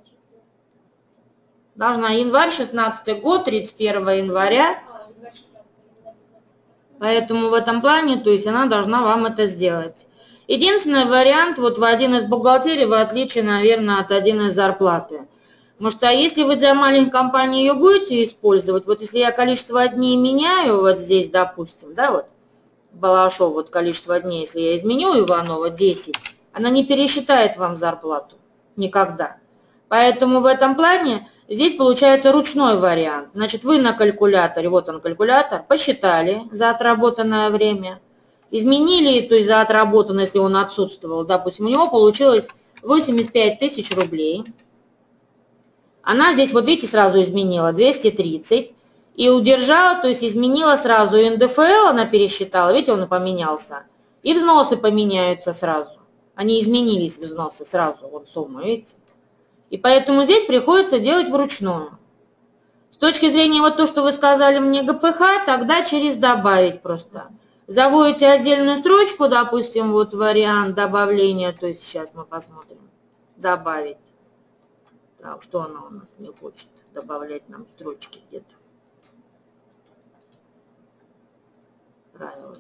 Должна январь, шестнадцатый год, тридцать первого января. Поэтому в этом плане, то есть она должна вам это сделать. Единственный вариант, вот в один из бухгалтерий, в отличие, наверное, от один из зарплаты. Потому что если вы для маленькой компании ее будете использовать, вот если я количество дней меняю, вот здесь, допустим, да, вот, Балашов, вот количество дней, если я изменю Иванова десять, она не пересчитает вам зарплату. Никогда. Поэтому в этом плане здесь получается ручной вариант. Значит, вы на калькуляторе, вот он калькулятор, посчитали за отработанное время, изменили, то есть за отработанное, если он отсутствовал, допустим, у него получилось восемьдесят пять тысяч рублей. Она здесь, вот видите, сразу изменила двести тридцать и удержала, то есть изменила сразу эн дэ эф эл, она пересчитала, видите, он и поменялся, и взносы поменяются сразу. Они изменились, взносы, сразу, вот сумма, видите? И поэтому здесь приходится делать вручную. С точки зрения вот то, что вы сказали мне гэ пэ ха, тогда через добавить просто. Заводите отдельную строчку, допустим, вот вариант добавления, то есть сейчас мы посмотрим. Добавить. Так, что она у нас не хочет добавлять нам строчки где-то. Нравилось.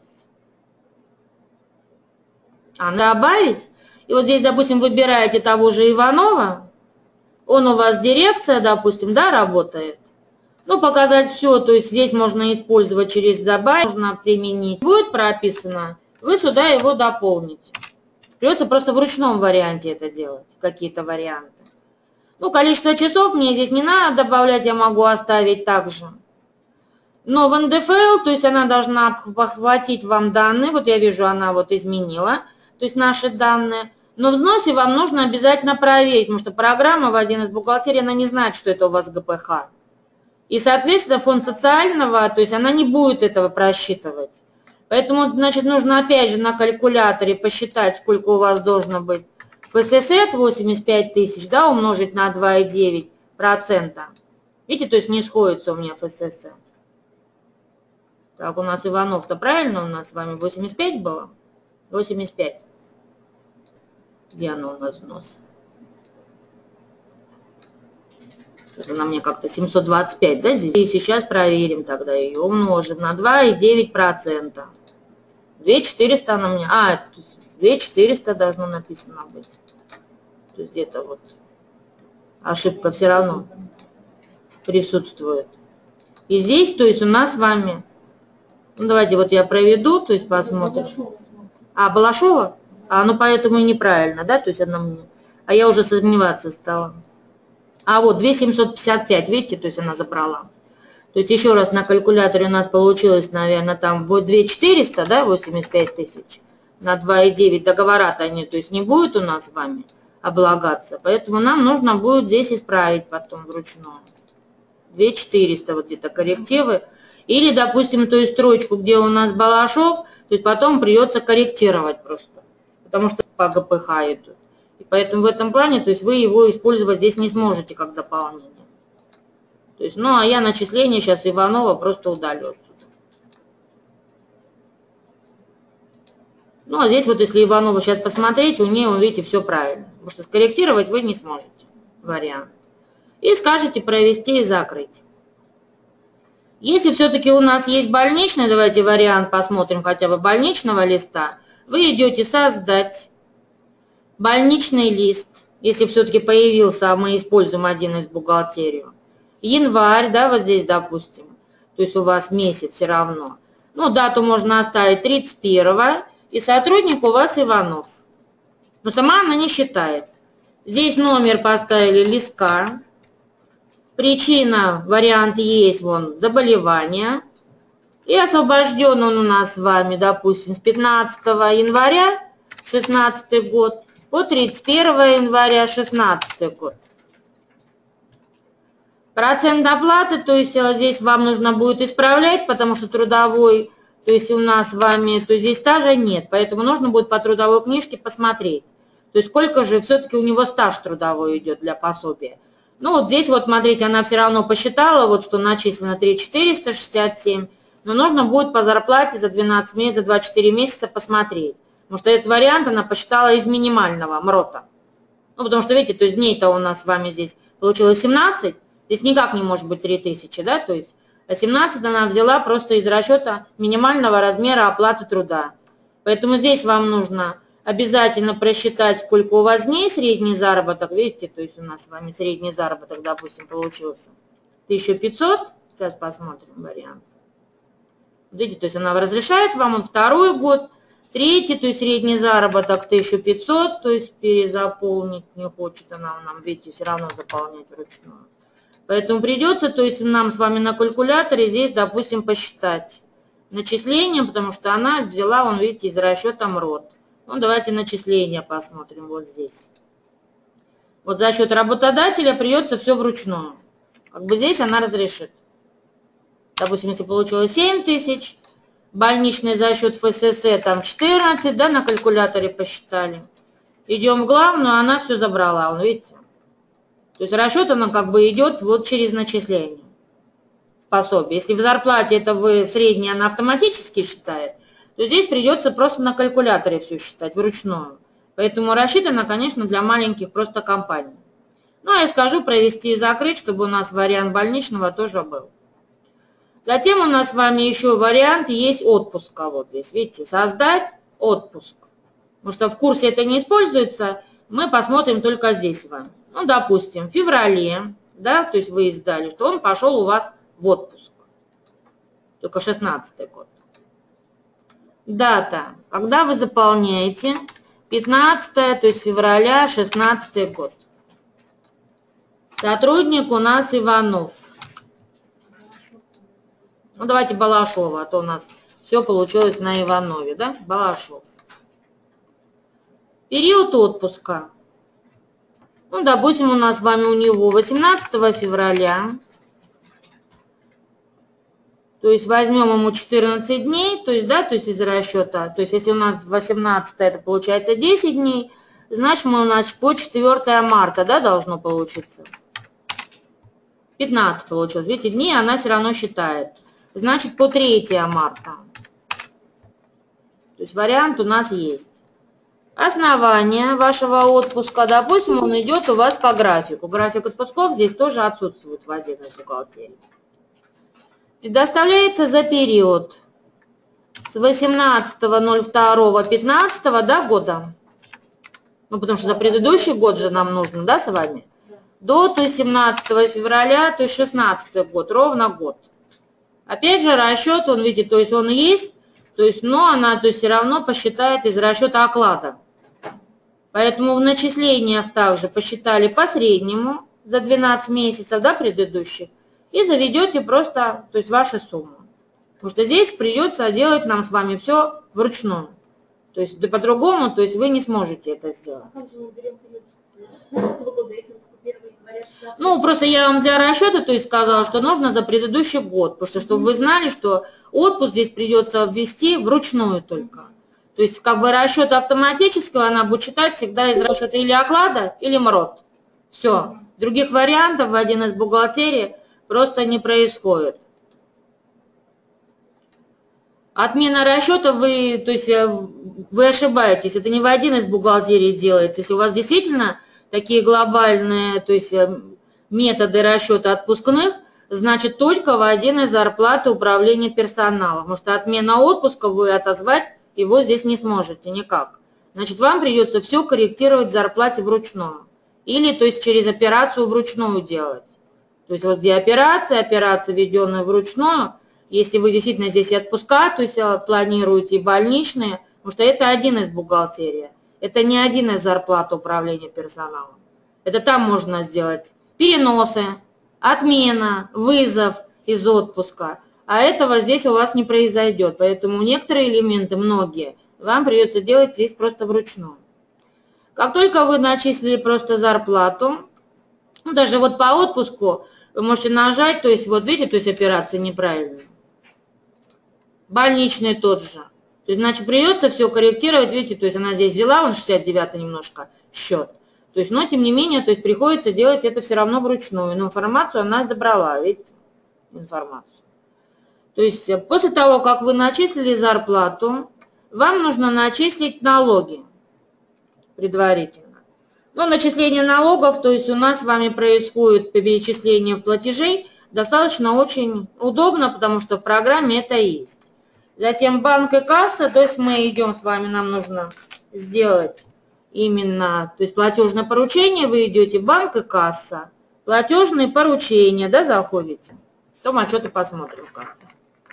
А добавить, и вот здесь, допустим, выбираете того же Иванова, он у вас дирекция, допустим, да, работает. Ну, показать все, то есть здесь можно использовать через добавить, можно применить. Будет прописано, вы сюда его дополните. Придется просто в ручном варианте это делать, какие-то варианты. Ну, количество часов мне здесь не надо добавлять, я могу оставить также. Но в эн дэ эф эл, то есть она должна охватить вам данные, вот я вижу, она вот изменила. то есть наши данные. Но в взносе вам нужно обязательно проверить, потому что программа в один из бухгалтерии, она не знает, что это у вас ГПХ. И, соответственно, фонд социального, то есть она не будет этого просчитывать. Поэтому, значит, нужно опять же на калькуляторе посчитать, сколько у вас должно быть ФСС восемьдесят пять тысяч, да, умножить на два и девять десятых процента. Видите, то есть не сходится у меня ФСС. Так, у нас Иванов-то правильно у нас с вами восемьдесят пять было? восемьдесят пять. Где оно у нас взнос? Это на мне как-то семьсот двадцать пять, да, здесь? И сейчас проверим тогда ее. Умножим на два и девять десятых процента. две тысячи четыреста она мне... А, две тысячи четыреста должно написано быть. То есть где-то вот ошибка все равно присутствует. И здесь, то есть у нас с вами... Ну, давайте вот я проведу, то есть посмотрим. А, Балашова? А, ну поэтому и неправильно, да, то есть она мне... А я уже сомневаться стала. А вот две тысячи семьсот пятьдесят пять, видите, то есть она забрала. То есть еще раз на калькуляторе у нас получилось, наверное, там две тысячи четыреста, да, восемьдесят пять тысяч на два и девять. Договора-то они, то есть не будет у нас с вами облагаться. Поэтому нам нужно будет здесь исправить потом вручную. две тысячи четыреста вот где-то коррективы. Или, допустим, ту строчку, где у нас Балашов, то есть потом придется корректировать просто. Потому что по ГПХ идут. И поэтому в этом плане, то есть вы его использовать здесь не сможете как дополнение. То есть, ну, а я начисление сейчас Иванова просто удалю отсюда. Ну, а здесь вот если Иванова сейчас посмотреть, у нее, видите, все правильно. Потому что скорректировать вы не сможете. Вариант. И скажете провести и закрыть. Если все-таки у нас есть больничный, давайте вариант посмотрим хотя бы больничного листа. Вы идете создать больничный лист. Если все-таки появился, а мы используем один из бухгалтерию. Январь, да, вот здесь, допустим, то есть у вас месяц все равно. Ну, дату можно оставить тридцать первого, и сотрудник у вас Иванов. Но сама она не считает. Здесь номер поставили листка. Причина, вариант есть, вон, заболевание. И освобожден он у нас с вами, допустим, с пятнадцатого января шестнадцатый год по тридцать первого января шестнадцатый год. Процент доплаты, то есть здесь вам нужно будет исправлять, потому что трудовой, то есть у нас с вами, то есть здесь стажа нет, поэтому нужно будет по трудовой книжке посмотреть. То есть сколько же все-таки у него стаж трудовой идет для пособия. Ну вот здесь вот, смотрите, она все равно посчитала, вот что начислено три тысячи четыреста шестьдесят семь, но нужно будет по зарплате за двенадцать месяцев, за двадцать четыре месяца посмотреть. Потому что этот вариант она посчитала из минимального МРОТа. Ну потому что, видите, то есть дней-то у нас с вами здесь получилось семнадцать, здесь никак не может быть три тысячи, да, то есть семнадцать она взяла просто из расчета минимального размера оплаты труда. Поэтому здесь вам нужно обязательно просчитать, сколько у вас дней средний заработок. Видите, то есть у нас с вами средний заработок, допустим, получился тысяча пятьсот. Сейчас посмотрим вариант. Видите, то есть она разрешает вам он второй год, третий, то есть средний заработок тысяча пятьсот, то есть перезаполнить не хочет она нам, видите, все равно заполнять вручную. Поэтому придется, то есть нам с вами на калькуляторе здесь, допустим, посчитать начисление, потому что она взяла, вон, видите, из расчета МРОТ. Ну, давайте начисления посмотрим вот здесь. Вот за счет работодателя придется все вручную. Как бы здесь она разрешит. Допустим, если получилось семь тысяч, больничный за счет ФСС там четырнадцать, да, на калькуляторе посчитали. Идем в главную, она все забрала, вон, видите. То есть расчет она как бы идет вот через начисление пособия. Если в зарплате это вы среднее, она автоматически считает, то здесь придется просто на калькуляторе все считать вручную. Поэтому рассчитано, конечно, для маленьких просто компаний. Ну, а я скажу провести и закрыть, чтобы у нас вариант больничного тоже был. Затем у нас с вами еще вариант есть отпуска. Вот здесь, видите, создать отпуск. Потому что в курсе это не используется, мы посмотрим только здесь с вами. Ну, допустим, в феврале, да, то есть вы издали, что он пошел у вас в отпуск. Только шестнадцатый год. Дата, когда вы заполняете, пятнадцатое, то есть февраля, шестнадцатый год. Сотрудник у нас Иванов. Ну, давайте Балашова, а то у нас все получилось на Иванове, да? Балашов. Период отпуска. Ну, допустим, у нас с вами у него восемнадцатого февраля. То есть возьмем ему четырнадцать дней, то есть, да, то есть из расчета, то есть если у нас восемнадцатое, это получается десять дней, значит мы у нас по четвёртое марта, да, должно получиться. пятнадцать получилось. Видите, дней она все равно считает. Значит, по третье марта. То есть вариант у нас есть. Основание вашего отпуска, допустим, он идет у вас по графику. График отпусков здесь тоже отсутствует в отдельной бухгалтерии. Предоставляется за период с восемнадцатого ноль второго пятнадцатого, да, года. Ну, потому что за предыдущий год же нам нужно, да, с вами. До, то есть семнадцатого февраля, то есть шестнадцатый год, ровно год. Опять же, расчет, он видит, то есть он есть, то есть, но она, то есть все равно посчитает из расчета оклада. Поэтому в начислениях также посчитали по среднему за двенадцать месяцев, да, предыдущих, и заведете просто, то есть вашу сумму. Потому что здесь придется делать нам с вами все вручную. То есть да, по-другому, то есть вы не сможете это сделать. Ну, просто я вам для расчета, то есть сказала, что нужно за предыдущий год, потому что чтобы вы знали, что отпуск здесь придется ввести вручную только. То есть как бы расчет автоматического она будет читать всегда из расчета или оклада, или МРОТ. Все. Других вариантов в один из бухгалтерий просто не происходит. Отмена расчета, вы, то есть вы ошибаетесь, это не в один из бухгалтерий делается. Если у вас действительно такие глобальные, то есть методы расчета отпускных, значит только в один из зарплаты управления персоналом. Потому что отмена отпуска вы отозвать его здесь не сможете никак. Значит, вам придется все корректировать в зарплате вручную. Или, то есть, через операцию вручную делать. То есть, вот где операция, операция, введенная вручную, если вы действительно здесь и отпуска, то есть, планируете и больничные, потому что это один из бухгалтерий. Это не один из зарплат управления персоналом. Это там можно сделать переносы, отмена, вызов из отпуска. А этого здесь у вас не произойдет. Поэтому некоторые элементы, многие, вам придется делать здесь просто вручную. Как только вы начислили просто зарплату, ну, даже вот по отпуску, вы можете нажать, то есть вот видите, то есть операция неправильная. Больничный тот же. То есть, значит, придется все корректировать, видите, то есть она здесь взяла, он шестьдесят девятый немножко счет. То есть, но тем не менее, то есть приходится делать это все равно вручную. Но информацию она забрала, видите, информацию. То есть после того, как вы начислили зарплату, вам нужно начислить налоги предварительно. Но начисление налогов, то есть у нас с вами происходит перечисление в платежей, достаточно очень удобно, потому что в программе это есть. Затем банк и касса, то есть мы идем с вами, нам нужно сделать именно, то есть платежное поручение, вы идете банк и касса, платежные поручения, да, заходите. Потом отчеты посмотрим как-то.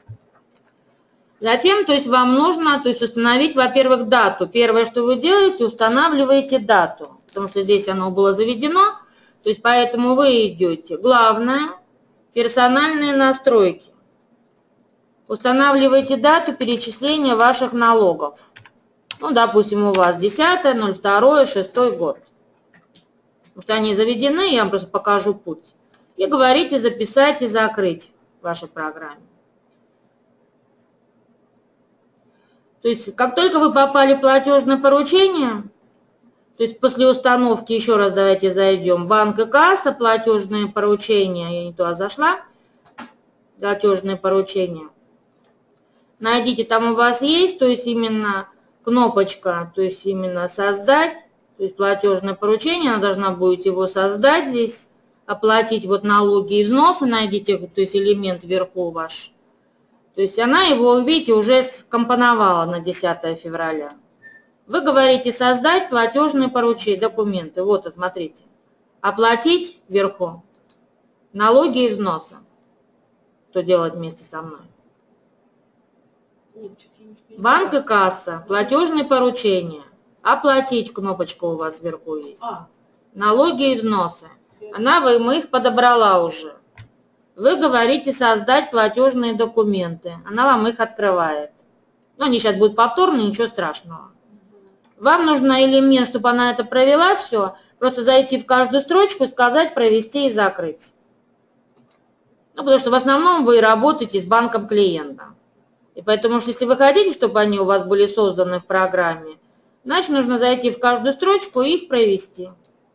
Затем, то есть вам нужно, то есть установить, во-первых, дату. Первое, что вы делаете, устанавливаете дату, потому что здесь оно было заведено, то есть поэтому вы идете. Главное, персональные настройки. Устанавливаете дату перечисления ваших налогов. Ну, допустим, у вас десятое, ноль второе, шестой год. Потому что они заведены, я вам просто покажу путь. И говорите записать и закрыть в вашей программе. То есть, как только вы попали в платежное поручение, то есть после установки, еще раз давайте зайдем, банк и касса, платежные поручения, я не туда зашла, платежные поручения. Найдите, там у вас есть, то есть именно кнопочка, то есть именно создать, то есть платежное поручение, она должна будет его создать здесь, оплатить вот налоги и взносы, найдите, то есть элемент вверху ваш. То есть она его, видите, уже скомпоновала на десятое февраля. Вы говорите создать платежные поручения, документы. Вот, смотрите. Оплатить вверху налоги и взносы. Кто делает вместе со мной? Банк и касса, платежные поручения. Оплатить кнопочка у вас вверху есть. Налоги и взносы. Она, вы, мы их подобрала уже. Вы говорите создать платежные документы. Она вам их открывает. Ну, они сейчас будут повторные, ничего страшного. Вам нужно элемент, чтобы она это провела все, просто зайти в каждую строчку, сказать провести и закрыть. Ну, потому что в основном вы работаете с банком клиента. И поэтому, если вы хотите, чтобы они у вас были созданы в программе, значит, нужно зайти в каждую строчку и их провести.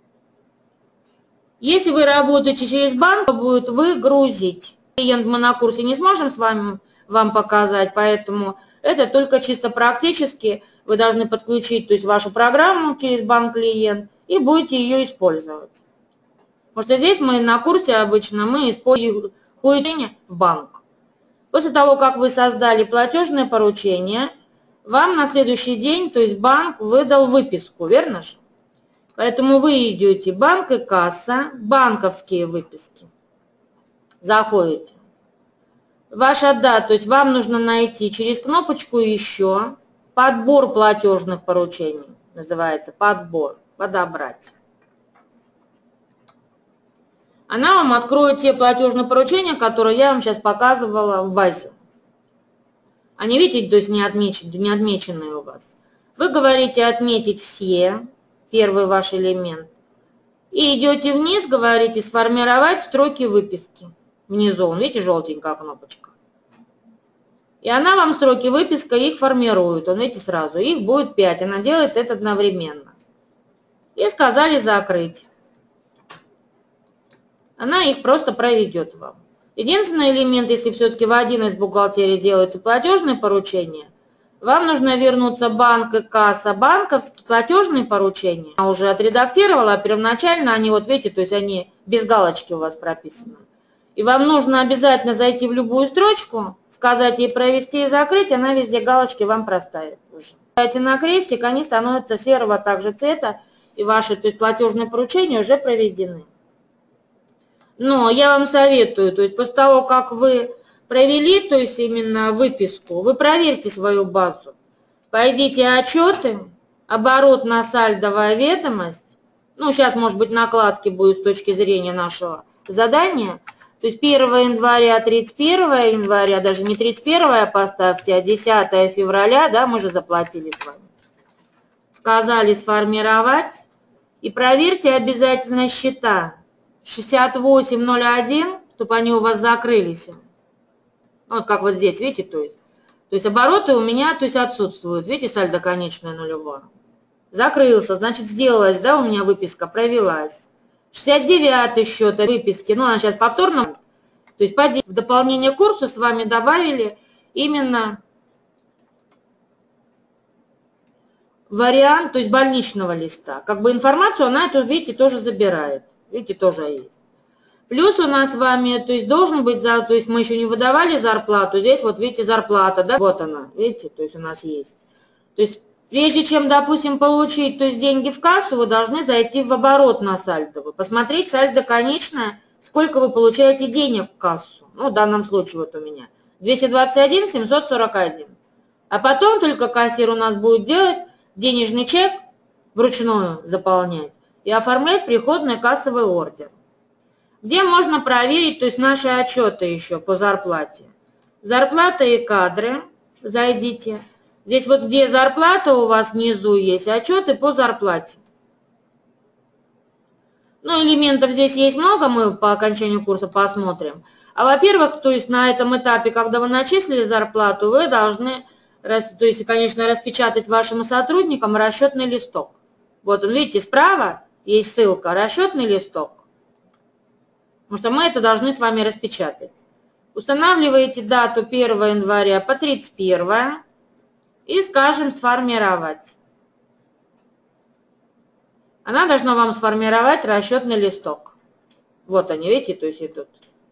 Если вы работаете через банк, то будет выгрузить. Клиент мы на курсе не сможем с вами вам показать, поэтому это только чисто практически. Вы должны подключить, то есть вашу программу через банк клиент и будете ее использовать. Потому что здесь мы на курсе обычно мы используем в банк. После того, как вы создали платежное поручение, вам на следующий день, то есть банк выдал выписку, верно же? Поэтому вы идете банк и касса, банковские выписки. Заходите. Ваша дата, то есть вам нужно найти через кнопочку «Еще» подбор платежных поручений, называется подбор, подобрать. Она вам откроет те платежные поручения, которые я вам сейчас показывала в базе. Они, видите, то есть не отмечены, не отмеченные у вас. Вы говорите «Отметить все», первый ваш элемент, и идете вниз, говорите «Сформировать строки выписки». Внизу, видите, желтенькая кнопочка. И она вам строки выписка, их формирует. Он, видите, сразу. Их будет пять. Она делает это одновременно. И сказали закрыть. Она их просто проведет вам. Единственный элемент, если все-таки в один из бухгалтерий делается платежное поручение, вам нужно вернуться в банк и касса, банковские платежные поручения. Она уже отредактировала, а первоначально они, вот видите, то есть они без галочки у вас прописаны. И вам нужно обязательно зайти в любую строчку, сказать ей провести и закрыть, она везде галочки вам проставит уже. Нажимаете на крестик, они становятся серого также цвета, и ваши, то есть, платежные поручения уже проведены. Но я вам советую, то есть после того, как вы провели, то есть именно выписку, вы проверьте свою базу. Пойдите отчеты, оборотно-сальдовая ведомость. Ну, сейчас, может быть, накладки будут с точки зрения нашего задания. То есть первого января, тридцать первого января, даже не тридцать первого поставьте, а десятое февраля, да, мы же заплатили с вами. Сказали сформировать. И проверьте обязательно счета шестьдесят восемь ноль один, чтобы они у вас закрылись. Вот как вот здесь, видите, то есть. То есть обороты у меня, то есть, отсутствуют. Видите, сальдо конечное нулевое. Закрылся, значит, сделалась, да, у меня выписка, провелась. шестьдесят девятый счет выписки, ну, она сейчас повторно, то есть в дополнение к курсу с вами добавили именно вариант, то есть больничного листа. Как бы информацию она эту, видите, тоже забирает. Видите, тоже есть. Плюс у нас с вами, то есть должен быть, то есть мы еще не выдавали зарплату, здесь вот видите зарплата, да, вот она, видите, то есть у нас есть. То есть прежде чем, допустим, получить, то есть деньги в кассу, вы должны зайти в оборот на сальдо, посмотреть сальдо конечное, сколько вы получаете денег в кассу. Ну, в данном случае вот у меня двести двадцать один семьсот сорок один. А потом только кассир у нас будет делать денежный чек, вручную заполнять и оформлять приходный кассовый ордер. Где можно проверить, то есть наши отчеты еще по зарплате. Зарплата и кадры, зайдите. Здесь вот где зарплата у вас внизу есть, отчеты по зарплате. Ну, элементов здесь есть много, мы по окончанию курса посмотрим. А во-первых, то есть на этом этапе, когда вы начислили зарплату, вы должны, то есть, конечно, распечатать вашим сотрудникам расчетный листок. Вот он, видите, справа есть ссылка «Расчетный листок». Потому что мы это должны с вами распечатать. Устанавливаете дату первого января по тридцать первое и скажем «Сформировать». Она должна вам сформировать расчетный листок. Вот они, видите, то есть идут.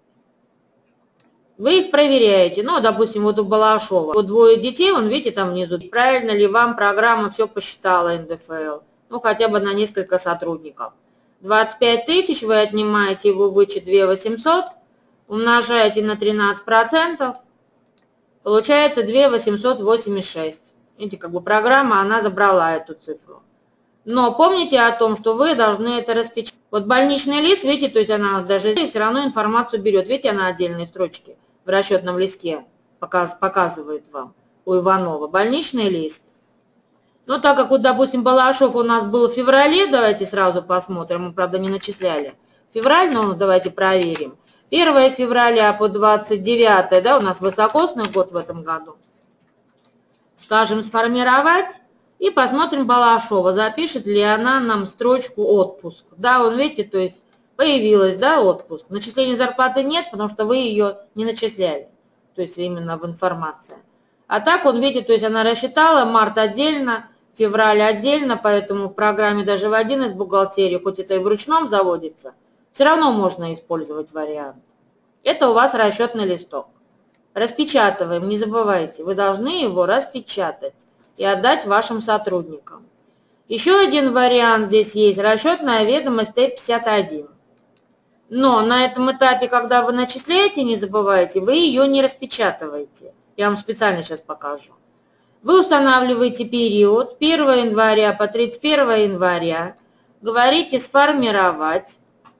Вы их проверяете. Ну, допустим, вот у Балашова. Вот двое детей, он, видите, там внизу. Правильно ли вам программа все посчитала эн дэ эф эл? Ну, хотя бы на несколько сотрудников. двадцать пять тысяч вы отнимаете его вычет две тысячи восемьсот, умножаете на тринадцать процентов, получается две тысячи восемьсот восемьдесят шесть. Видите, как бы программа, она забрала эту цифру. Но помните о том, что вы должны это распечатать. Вот больничный лист, видите, то есть она даже все равно информацию берет. Видите, она отдельные строчки в расчетном листке показ, показывает вам у Иванова. Больничный лист. Но так как, вот, допустим, Балашов у нас был в феврале, давайте сразу посмотрим, мы, правда, не начисляли. Февраль, ну, давайте проверим. первое февраля по двадцать девятое, да, у нас высокосный год в этом году. Скажем, сформировать и посмотрим Балашова, запишет ли она нам строчку отпуск. Да, он, видите, то есть появилась, да, отпуск. Начисления зарплаты нет, потому что вы ее не начисляли, то есть именно в информации. А так, он, видите, то есть она рассчитала, март отдельно, февраль отдельно, поэтому в программе даже в один из бухгалтерии, хоть это и в ручном заводится, все равно можно использовать вариант. Это у вас расчетный листок. Распечатываем, не забывайте, вы должны его распечатать и отдать вашим сотрудникам. Еще один вариант здесь есть, расчетная ведомость Т пятьдесят один. Но на этом этапе, когда вы начисляете, не забывайте, вы ее не распечатываете. Я вам специально сейчас покажу. Вы устанавливаете период первого января по тридцать первое января, говорите «сформировать».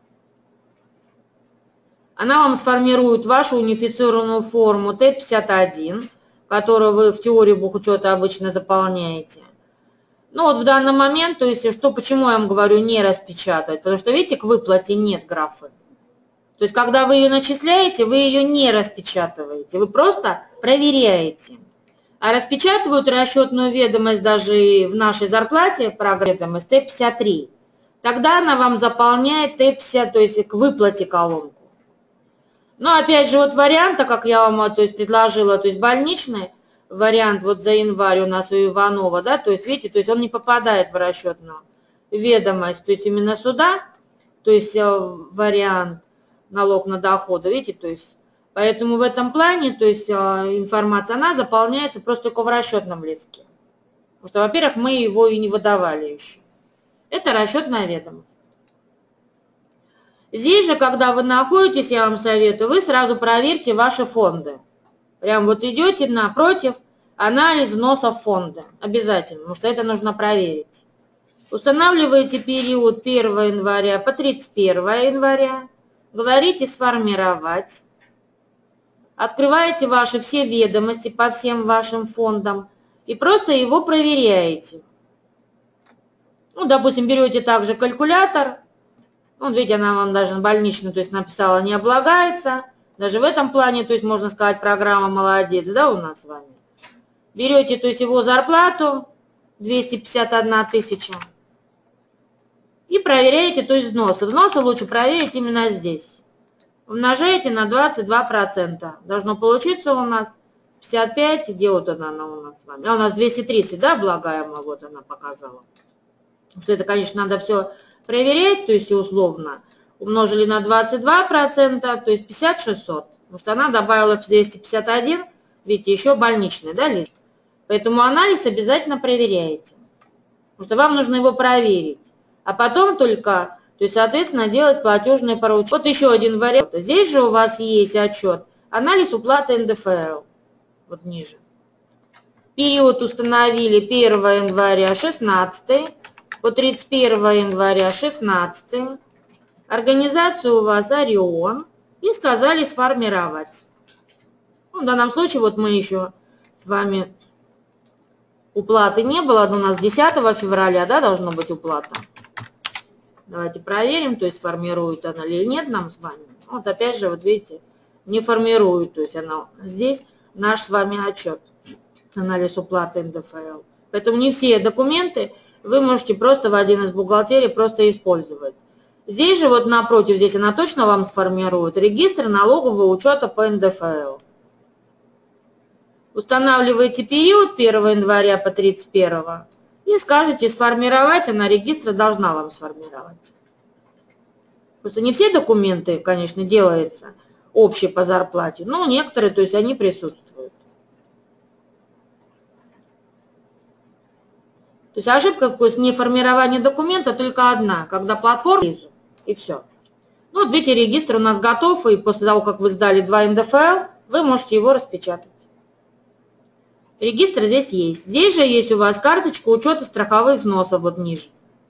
Она вам сформирует вашу унифицированную форму Т пятьдесят один, которую вы в теории бухучета обычно заполняете. Ну вот в данный момент, то есть что, почему я вам говорю не распечатать? Потому что, видите, к выплате нет графы. То есть когда вы ее начисляете, вы ее не распечатываете, вы просто проверяете. А распечатывают расчетную ведомость даже и в нашей зарплате, программа ведомость Т пятьдесят три. Тогда она вам заполняет Т пятьдесят, то есть к выплате колонку. Но опять же, вот варианта, как я вам то есть, предложила, то есть больничный вариант вот за январь у нас у Иванова, да, то есть видите, то есть он не попадает в расчетную ведомость, то есть именно сюда, то есть вариант налог на доходы, видите, то есть поэтому в этом плане, то есть информация, она заполняется просто только в расчетном листке. Потому что, во-первых, мы его и не выдавали еще. Это расчетная ведомость. Здесь же, когда вы находитесь, я вам советую, вы сразу проверьте ваши фонды. Прям вот идете напротив, анализ взносов в фонды. Обязательно, потому что это нужно проверить. Устанавливаете период первого января по тридцать первое января. Говорите «сформировать». Открываете ваши все ведомости по всем вашим фондам и просто его проверяете. Ну, допустим, берете также калькулятор. Вот видите, она вам даже больничную, то есть написала, не облагается. Даже в этом плане, то есть можно сказать, программа молодец, да, у нас с вами. Берете, то есть его зарплату, двести пятьдесят одна тысяча. И проверяете, то есть взносы. Взносы лучше проверить именно здесь. Умножаете на двадцать два процента. Должно получиться у нас пятьдесят пять, где вот она, она у нас с вами. А у нас двести тридцать, да, облагаемая, вот она показала. Что это, конечно, надо все проверять, то есть условно. Умножили на двадцать два процента, то есть пятьдесят шестьсот. Потому что она добавила в двести пятьдесят один, видите, еще больничный, да, лист. Поэтому анализ обязательно проверяете. Потому что вам нужно его проверить. А потом только, то есть, соответственно, делать платежные поручения. Вот еще один вариант. Здесь же у вас есть отчет. Анализ уплаты эн дэ эф эл. Вот ниже. Период установили первого января шестнадцатый. По тридцать первое января шестнадцатый. Организацию у вас Орион. И сказали сформировать. Ну, в данном случае вот мы еще с вами уплаты не было. У нас десятого февраля, да, должно быть уплата. Давайте проверим, то есть формирует она или нет нам с вами. Вот опять же, вот видите, не формирует. То есть она здесь наш с вами отчет. Анализ уплаты эн дэ эф эл. Поэтому не все документы вы можете просто в один из бухгалтерий просто использовать. Здесь же вот напротив, здесь она точно вам сформирует регистр налогового учета по эн дэ эф эл. Устанавливаете период первого января по тридцать первое и скажете сформировать, она регистр должна вам сформировать. Просто не все документы, конечно, делаются общие по зарплате, но некоторые, то есть они присутствуют. То есть ошибка какой-то неформирования документа только одна, когда платформа и все. Ну вот видите, регистр у нас готов, и после того, как вы сдали два эн дэ эф эл, вы можете его распечатать. Регистр здесь есть. Здесь же есть у вас карточка учета страховых взносов вот ниже.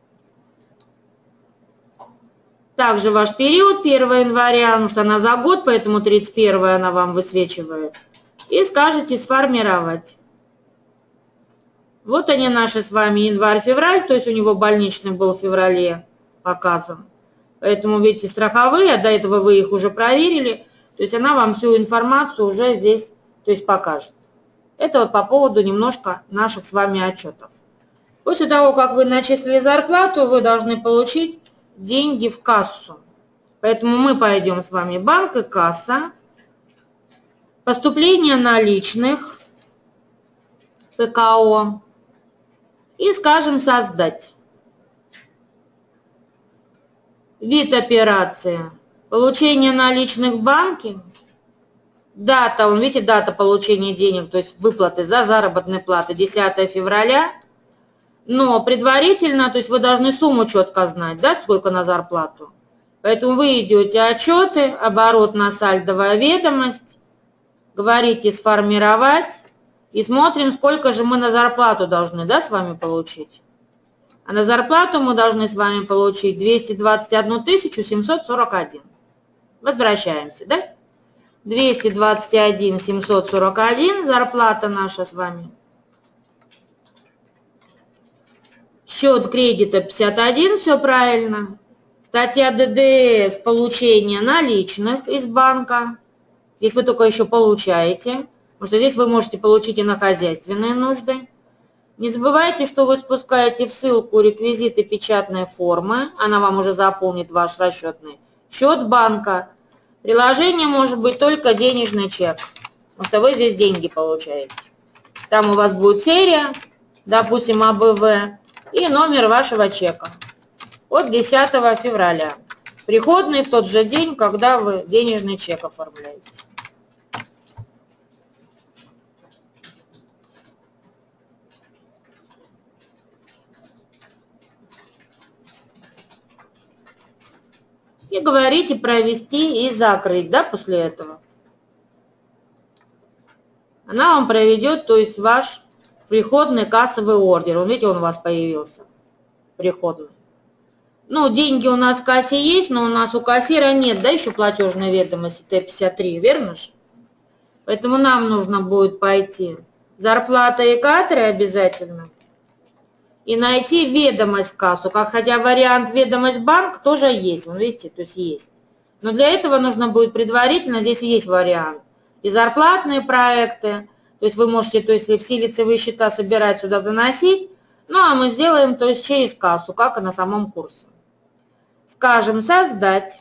Также ваш период первого января, потому что она за год, поэтому тридцать первое она вам высвечивает. И скажете сформировать. Вот они наши с вами январь-февраль, то есть у него больничный был в феврале показан. Поэтому, видите, страховые, а до этого вы их уже проверили, то есть она вам всю информацию уже здесь, то есть покажет. Это вот по поводу немножко наших с вами отчетов. После того, как вы начислили зарплату, вы должны получить деньги в кассу. Поэтому мы пойдем с вами банк и касса, поступление наличных, ПКО, и скажем создать. Вид операции. Получение наличных в банке. Дата, он, видите, дата получения денег, то есть выплаты за заработные платы десятое февраля. Но предварительно, то есть вы должны сумму четко знать, да, сколько на зарплату. Поэтому вы идете отчеты, оборотно-сальдовая ведомость, говорите сформировать и смотрим, сколько же мы на зарплату должны, да, с вами получить. А на зарплату мы должны с вами получить двести двадцать одну тысячу семьсот сорок один. Возвращаемся, да? двести двадцать один тысячу семьсот сорок один зарплата наша с вами. Счет кредита пятьдесят один, все правильно. Статья ДДС получение наличных из банка, если вы только еще получаете, потому что здесь вы можете получить и на хозяйственные нужды. Не забывайте, что вы спускаете в ссылку реквизиты печатной формы, она вам уже заполнит ваш расчетный счет банка. Приложение может быть только денежный чек, потому что вы здесь деньги получаете. Там у вас будет серия, допустим, А Б В, и номер вашего чека от десятого февраля. Приходный в тот же день, когда вы денежный чек оформляете. И говорите провести и закрыть, да, после этого. Она вам проведет, то есть ваш приходный кассовый ордер. Он, видите, он у вас появился, приходный. Ну, деньги у нас в кассе есть, но у нас у кассира нет, да, еще платежной ведомости Т пятьдесят три, верно же? Поэтому нам нужно будет пойти зарплата и кадры обязательно. И найти ведомость в кассу, как хотя вариант ведомость банк тоже есть, вы видите, то есть есть. Но для этого нужно будет предварительно, здесь есть вариант. И зарплатные проекты, то есть вы можете, то есть все лицевые счета собирать сюда, заносить, ну а мы сделаем, то есть через кассу, как и на самом курсе. Скажем, создать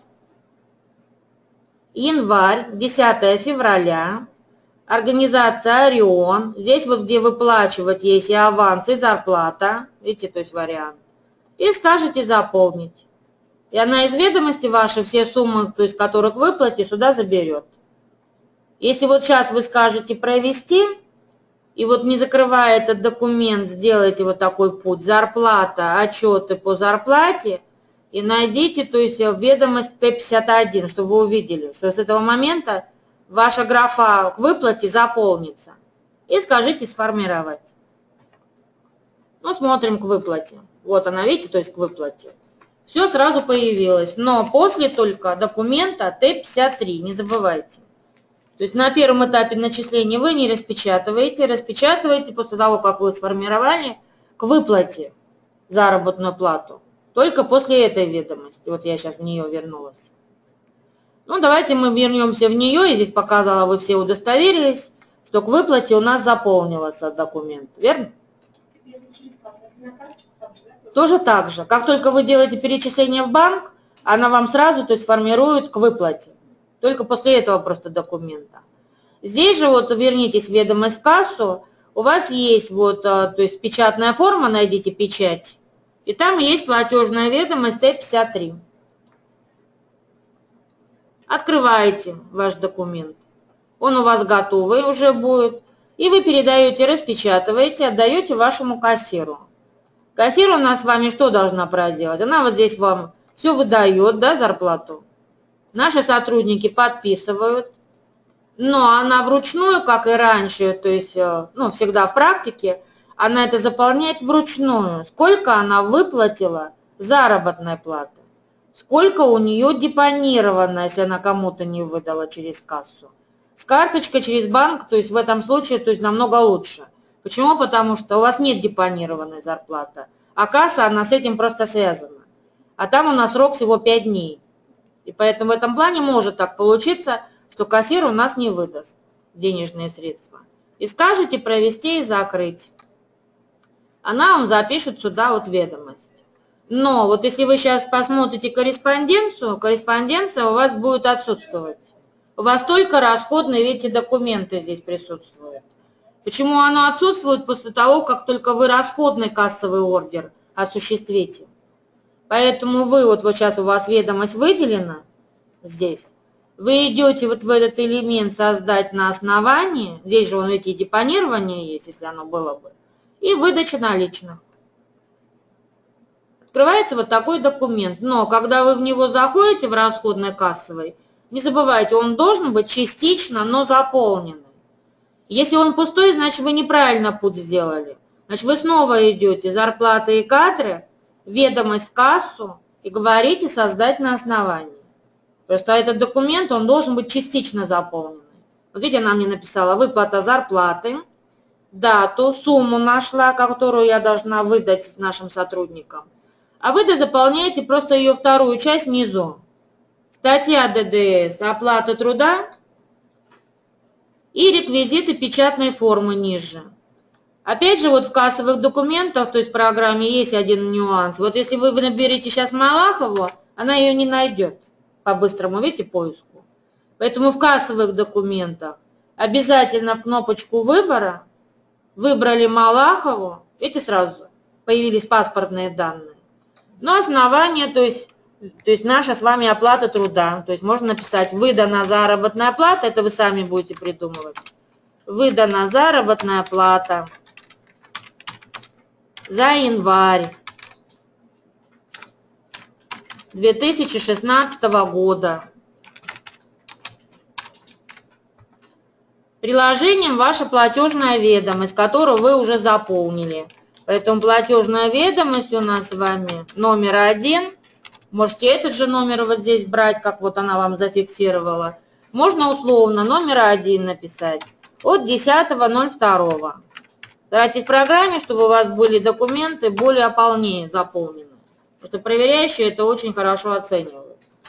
январь, десятое февраля, организация Орион, здесь вот где выплачивать есть и аванс, и зарплата, видите, то есть вариант, и скажете заполнить. И она из ведомости вашей все суммы, то есть которых выплате, сюда заберет. Если вот сейчас вы скажете провести, и вот не закрывая этот документ, сделайте вот такой путь, зарплата, отчеты по зарплате, и найдите, то есть ведомость Т пятьдесят один, чтобы вы увидели, что с этого момента ваша графа к выплате заполнится. И скажите сформировать. Ну, смотрим к выплате. Вот она, видите, то есть к выплате. Все сразу появилось, но после только документа Т пятьдесят три, не забывайте. То есть на первом этапе начисления вы не распечатываете, распечатываете после того, как вы сформировали к выплате заработную плату. Только после этой ведомости. Вот я сейчас в нее вернулась. Ну, давайте мы вернемся в нее. Я здесь показала, вы все удостоверились, что к выплате у нас заполнилось документ. Верно? Тоже так же. Как только вы делаете перечисление в банк, она вам сразу, то есть, формирует к выплате. Только после этого просто документа. Здесь же вот вернитесь в ведомость в кассу. У вас есть вот, то есть, печатная форма, найдите печать. И там есть платежная ведомость Т пятьдесят три. Открываете ваш документ. Он у вас готовый уже будет. И вы передаете, распечатываете, отдаете вашему кассиру. Кассир у нас с вами что должна проделать? Она вот здесь вам все выдает, да, зарплату. Наши сотрудники подписывают. Но она вручную, как и раньше, то есть, ну, всегда в практике, она это заполняет вручную. Сколько она выплатила заработной платы. Сколько у нее депонировано, если она кому-то не выдала через кассу. С карточкой через банк, то есть в этом случае, то есть намного лучше. Почему? Потому что у вас нет депонированной зарплаты, а касса, она с этим просто связана. А там у нас срок всего пять дней. И поэтому в этом плане может так получиться, что кассир у нас не выдаст денежные средства. И скажете провести и закрыть. Она вам запишет сюда вот ведомость. Но вот если вы сейчас посмотрите корреспонденцию, корреспонденция у вас будет отсутствовать. У вас только расходные, видите, документы здесь присутствуют. Почему оно отсутствует? После того, как только вы расходный кассовый ордер осуществите. Поэтому вы, вот, вот сейчас у вас ведомость выделена здесь, вы идете вот в этот элемент создать на основании, здесь же, вон, видите, депонирование есть, если оно было бы, и выдача наличных. Открывается вот такой документ, но когда вы в него заходите, в расходный кассовый, не забывайте, он должен быть частично, но заполненный. Если он пустой, значит вы неправильно путь сделали. Значит вы снова идете зарплаты и кадры, ведомость в кассу и говорите создать на основании. Просто этот документ, он должен быть частично заполненный. Вот видите, она мне написала выплата зарплаты, дату, сумму нашла, которую я должна выдать нашим сотрудникам. А вы заполняете просто ее вторую часть внизу. Статья ДДС, оплата труда и реквизиты печатной формы ниже. Опять же, вот в кассовых документах, то есть в программе, есть один нюанс. Вот если вы наберете сейчас Малахову, она ее не найдет по быстрому, видите, поиску. Поэтому в кассовых документах обязательно в кнопочку выбора выбрали Малахову, видите, сразу появились паспортные данные. Но основание, то есть, то есть наша с вами оплата труда, то есть можно написать выдана заработная плата, это вы сами будете придумывать. Выдана заработная плата за январь две тысячи шестнадцатого года. Приложением ваша платежная ведомость, которую вы уже заполнили. Поэтому платежная ведомость у нас с вами номер один. Можете этот же номер вот здесь брать, как вот она вам зафиксировала. Можно условно номер один написать от десятого ноль второго. Старайтесь в программе, чтобы у вас были документы более полнее заполнены. Потому что проверяющие это очень хорошо оценивают.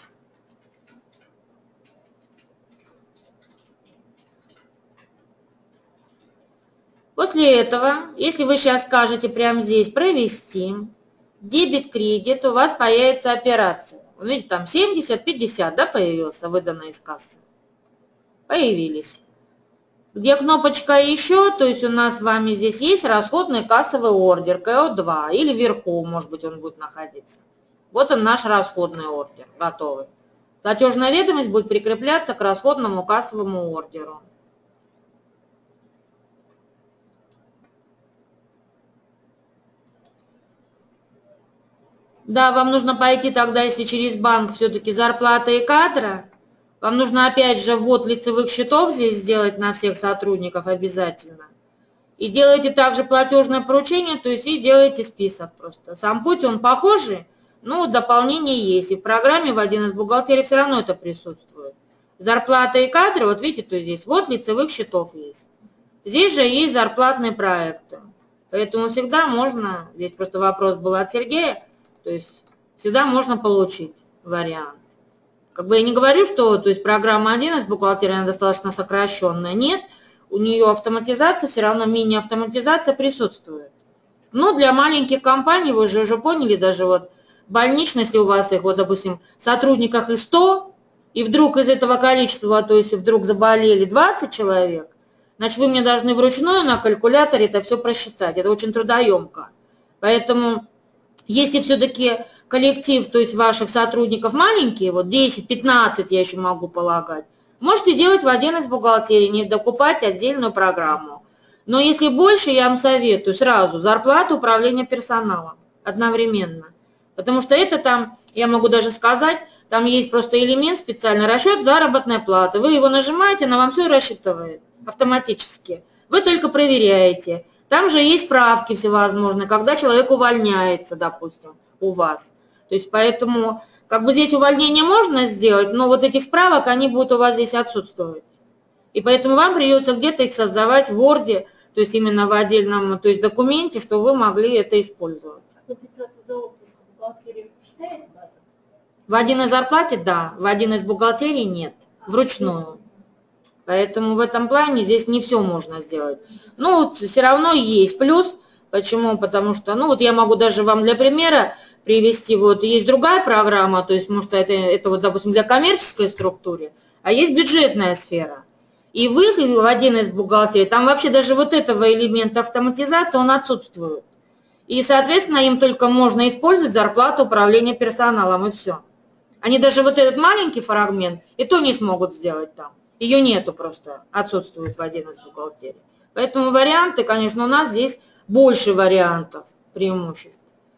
После этого, если вы сейчас скажете прямо здесь провести дебет-кредит, у вас появится операция. Вы видите, там семьдесят пятьдесят, да, появился, выданная из кассы. Появились. Где кнопочка еще, то есть у нас с вами здесь есть расходный кассовый ордер ка о два, или вверху, может быть, он будет находиться. Вот он наш расходный ордер, готовый. Платежная ведомость будет прикрепляться к расходному кассовому ордеру. Да, вам нужно пойти тогда, если через банк все-таки зарплата и кадра, вам нужно опять же ввод лицевых счетов здесь сделать на всех сотрудников обязательно. И делаете также платежное поручение, то есть и делаете список просто. Сам путь, он похожий, но дополнение есть. И в программе в один эс бухгалтерии все равно это присутствует. Зарплата и кадры, вот видите, то здесь вот лицевых счетов есть. Здесь же есть зарплатные проекты. Поэтому всегда можно, здесь просто вопрос был от Сергея, то есть всегда можно получить вариант. Как бы я не говорю, что то есть программа один эс бухгалтерия, она достаточно сокращенная. Нет, у нее автоматизация, все равно мини-автоматизация присутствует. Но для маленьких компаний, вы же уже поняли, даже вот больничные, если у вас их, вот, допустим, сотрудников и сто, и вдруг из этого количества, то есть вдруг заболели двадцать человек, значит, вы мне должны вручную на калькуляторе это все просчитать. Это очень трудоемко. Поэтому, если все-таки коллектив, то есть ваших сотрудников маленькие, вот десять-пятнадцать я еще могу полагать, можете делать в один эс бухгалтерии, не докупать отдельную программу. Но если больше, я вам советую сразу зарплату управления персоналом одновременно. Потому что это там, я могу даже сказать, там есть просто элемент специальный, расчет заработной платы. Вы его нажимаете, она вам все рассчитывает автоматически. Вы только проверяете. Там же есть справки всевозможные, когда человек увольняется, допустим, у вас. То есть поэтому, как бы здесь увольнение можно сделать, но вот этих справок, они будут у вас здесь отсутствовать. И поэтому вам придется где-то их создавать в Word, то есть именно в отдельном, то есть документе, что вы могли это использовать. Компенсацию за отпуск бухгалтерия считает база? В один из зарплате, да, в один из бухгалтерий нет, вручную. Поэтому в этом плане здесь не все можно сделать. Ну, вот все равно есть плюс. Почему? Потому что, ну, вот я могу даже вам для примера привести, вот есть другая программа, то есть, может, это, это вот, допустим, для коммерческой структуры, а есть бюджетная сфера. И в их, в один из бухгалтерий, там вообще даже вот этого элемента автоматизации, он отсутствует. И, соответственно, им только можно использовать зарплату управления персоналом, и все. Они даже вот этот маленький фрагмент и то не смогут сделать там. Ее нету просто, отсутствует в один из бухгалтерий. Поэтому варианты, конечно, у нас здесь больше вариантов, преимуществ.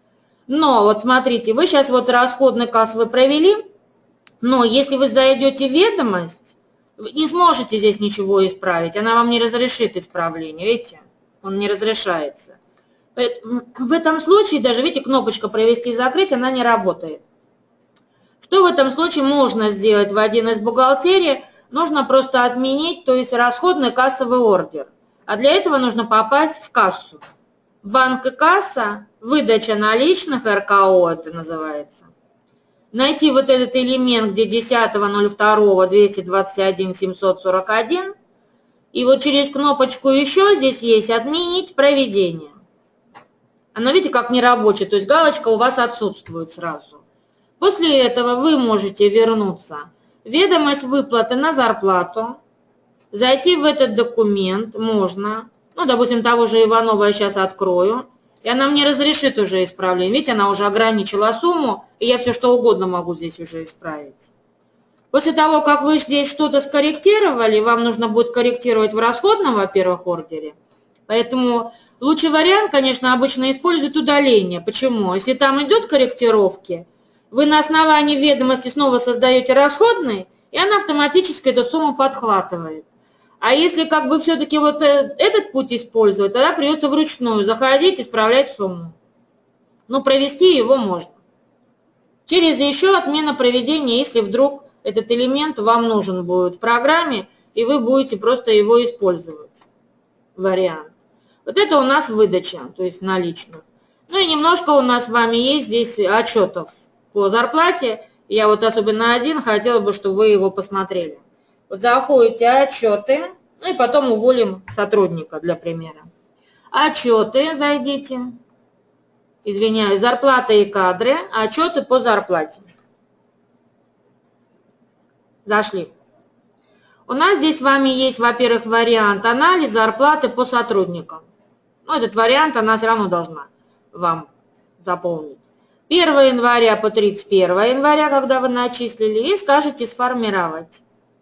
Но вот смотрите, вы сейчас вот расходный касс вы провели, но если вы зайдете в ведомость, вы не сможете здесь ничего исправить, она вам не разрешит исправление, видите, он не разрешается. В этом случае даже, видите, кнопочка «Провести и закрыть», она не работает. Что в этом случае можно сделать в один из бухгалтерий? Нужно просто отменить, то есть расходный кассовый ордер. А для этого нужно попасть в кассу. Банк и касса, выдача наличных, эр ка о это называется. Найти вот этот элемент, где десятого ноль второго двести двадцать один семьсот сорок один. И вот через кнопочку «Еще» здесь есть «Отменить проведение». Она, видите, как нерабочая, то есть галочка у вас отсутствует сразу. После этого вы можете вернуться в ведомость выплаты на зарплату, зайти в этот документ можно, ну, допустим, того же Иванова я сейчас открою, и она мне разрешит уже исправление. Видите, она уже ограничила сумму, и я все что угодно могу здесь уже исправить. После того, как вы здесь что-то скорректировали, вам нужно будет корректировать в расходном, во-первых, ордере. Поэтому лучший вариант, конечно, обычно используют удаление. Почему? Если там идут корректировки, вы на основании ведомости снова создаете расходный, и она автоматически эту сумму подхватывает. А если как бы все-таки вот этот путь использовать, тогда придется вручную заходить, исправлять сумму. Но провести его можно. Через еще отмена проведения, если вдруг этот элемент вам нужен будет в программе, и вы будете просто его использовать. Вариант. Вот это у нас выдача, то есть наличных. Ну и немножко у нас с вами есть здесь отчетов по зарплате. Я вот особенно один хотела бы, чтобы вы его посмотрели. Вот заходите отчеты, ну и потом уволим сотрудника для примера. Отчеты зайдите. Извиняюсь, зарплата и кадры, отчеты по зарплате. Зашли. У нас здесь с вами есть, во-первых, вариант анализа зарплаты по сотрудникам. Ну, этот вариант она все равно должна вам заполнить. первого января по тридцать первого января, когда вы начислили, и скажете «Сформировать».